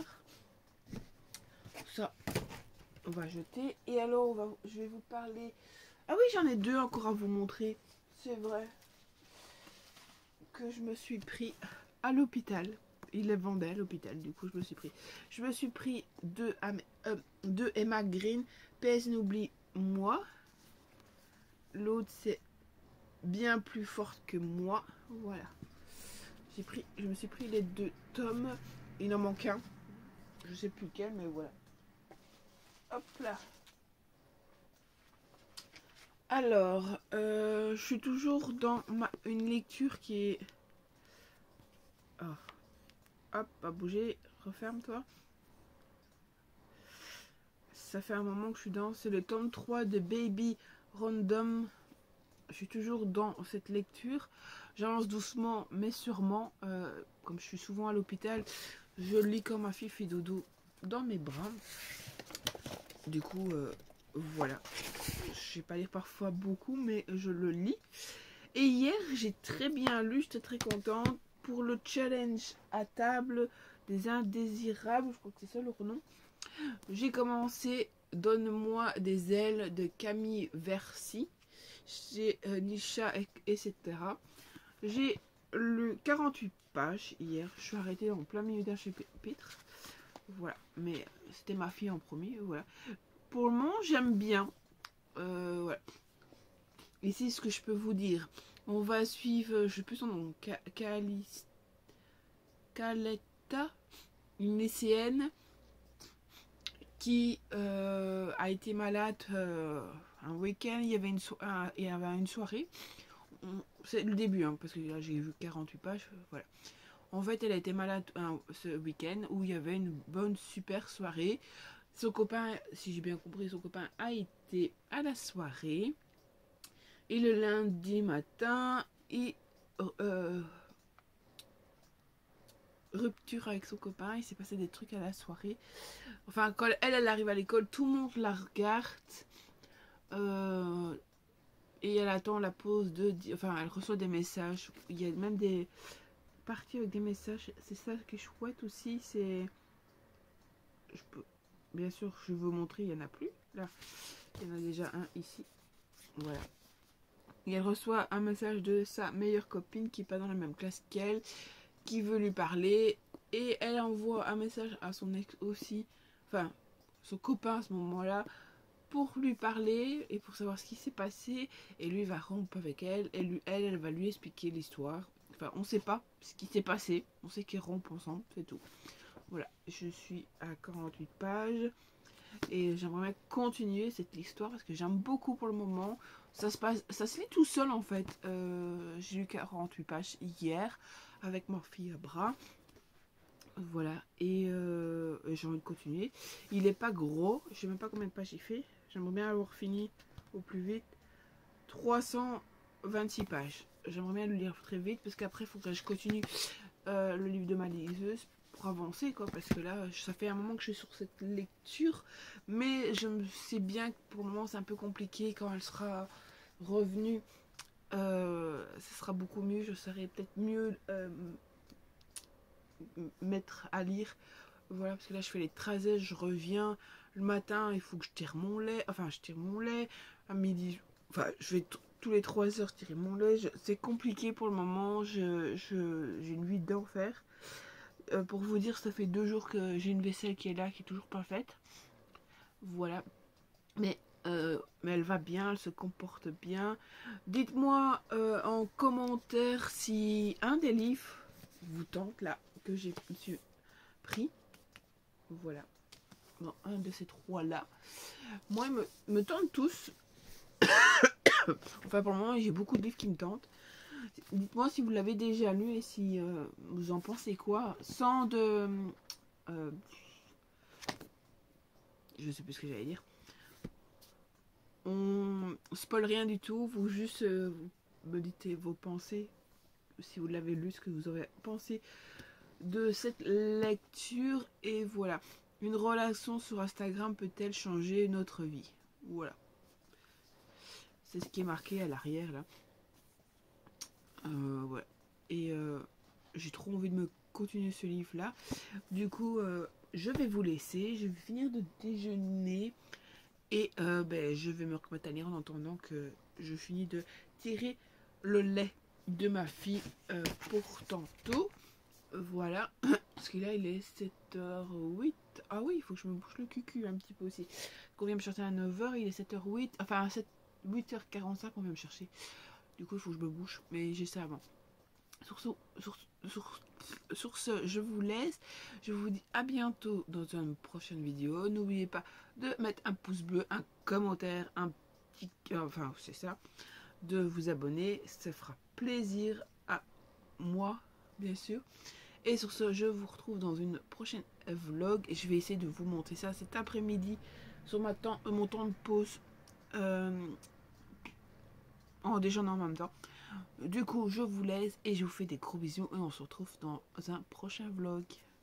Ça, on va jeter. Et alors, on va, je vais vous parler... Ah oui, j'en ai deux encore à vous montrer. C'est vrai que je me suis pris à l'hôpital. Il les vendait à l'hôpital, du coup je me suis pris. Je me suis pris deux, euh, deux Emma Green. P S n'oublie moi. L'autre c'est bien plus forte que moi. Voilà. J'ai pris, je me suis pris les deux tomes. Il en manque un. Je sais plus quel, mais voilà. Hop là. Alors, euh, je suis toujours dans ma, une lecture qui est... Oh. Hop, pas bouger, referme-toi. Ça fait un moment que je suis dans. C'est le tome trois de Baby Random. Je suis toujours dans cette lecture. J'avance doucement, mais sûrement. Euh, comme je suis souvent à l'hôpital, je lis comme ma fille fait dodo dans mes bras. Du coup, euh, voilà. Je vais pas lire parfois beaucoup, mais je le lis. Et hier, j'ai très bien lu. J'étais très contente. Pour le challenge à table des indésirables, je crois que c'est ça leur nom, j'ai commencé Donne-moi des ailes de Camille Versi chez euh, Nisha, et cetera. J'ai lu quarante-huit pages hier. Je suis arrêtée en plein milieu d'un chapitre. Voilà, mais c'était ma fille en premier. Voilà. Pour le moment, j'aime bien. Euh, voilà. Ici, ce que je peux vous dire. On va suivre, je sais plus son nom, Caletta, une lycéenne qui euh, a été malade euh, un week-end. Il y avait une, so un, il y avait une soirée. C'est le début, hein, parce que là j'ai vu quarante-huit pages. Voilà. En fait, elle a été malade un, ce week-end où il y avait une bonne, super soirée. Son copain, si j'ai bien compris, son copain a été à la soirée. Et le lundi matin, il, euh, rupture avec son copain, il s'est passé des trucs à la soirée. Enfin, quand elle, elle arrive à l'école, tout le monde la regarde. Euh, et elle attend la pause de... Enfin, elle reçoit des messages. Il y a même des parties avec des messages. C'est ça qui est chouette aussi. C'est... Je peux... Bien sûr, je vais vous montrer, il n'y en a plus. Là, il y en a déjà un ici. Voilà. Et elle reçoit un message de sa meilleure copine qui n'est pas dans la même classe qu'elle, qui veut lui parler. Et elle envoie un message à son ex aussi, enfin, son copain à ce moment-là, pour lui parler et pour savoir ce qui s'est passé. Et lui va rompre avec elle. Et lui, elle, elle va lui expliquer l'histoire. Enfin, on ne sait pas ce qui s'est passé. On sait qu'ils rompent ensemble, c'est tout. Voilà, je suis à quarante-huit pages. Et j'aimerais bien continuer cette histoire parce que j'aime beaucoup pour le moment. Ça se passe, ça se lit tout seul en fait. Euh, j'ai lu quarante-huit pages hier avec ma fille à bras. Voilà, et euh, j'ai envie de continuer. Il n'est pas gros, je sais même pas combien de pages il fait. J'aimerais bien avoir fini au plus vite. trois cent vingt-six pages. J'aimerais bien le lire très vite parce qu'après il faut que je continue euh, le livre de ma liseuse pour avancer quoi, parce que là ça fait un moment que je suis sur cette lecture, mais je sais bien que pour le moment c'est un peu compliqué. Quand elle sera revenue, euh, ce sera beaucoup mieux, je saurai peut-être mieux euh, mettre à lire. Voilà, parce que là je fais les trajets, je reviens le matin, il faut que je tire mon lait, enfin je tire mon lait à midi, Enfin, je vais tous les trois heures tirer mon lait. C'est compliqué pour le moment. Je, je, j'ai une vie d'enfer. Euh, pour vous dire, ça fait deux jours que j'ai une vaisselle qui est là, qui est toujours pas faite. Voilà. Mais, euh, mais elle va bien, elle se comporte bien. Dites-moi euh, en commentaire si un des livres vous tente, là, que j'ai pris. Voilà. Bon, un de ces trois-là. Moi, ils me, me tentent tous. Enfin, pour le moment, j'ai beaucoup de livres qui me tentent. Dites-moi si vous l'avez déjà lu et si euh, vous en pensez quoi. Sans de... Euh, je sais plus ce que j'allais dire. On spoil rien du tout. Vous juste euh, me dites vos pensées. Si vous l'avez lu, ce que vous aurez pensé de cette lecture. Et voilà. Une relation sur Instagram peut-elle changer notre vie? Voilà. C'est ce qui est marqué à l'arrière là. Euh, ouais. Et euh, j'ai trop envie de me continuer ce livre là. Du coup, euh, je vais vous laisser. Je vais finir de déjeuner. Et euh, ben, je vais me remettre à lire en attendant que je finis de tirer le lait de ma fille euh, pour tantôt. Voilà. Parce que là, il est sept heures huit. Ah oui, il faut que je me bouche le cucu un petit peu aussi. Qu'on vient me chercher à neuf heures, il est sept heures huit. Enfin, à huit heures quarante-cinq, on vient me chercher. Du coup, il faut que je me bouche. Mais j'ai ça avant. Sur ce, sur, sur, sur ce, je vous laisse. Je vous dis à bientôt dans une prochaine vidéo. N'oubliez pas de mettre un pouce bleu, un commentaire, un petit... Enfin, c'est ça. De vous abonner. Ça fera plaisir à moi, bien sûr. Et sur ce, je vous retrouve dans une prochaine vlog. Et je vais essayer de vous montrer ça cet après-midi sur ma temps, mon temps de pause. Euh, en déjeunant en même temps. Du coup, je vous laisse et je vous fais des gros bisous et on se retrouve dans un prochain vlog.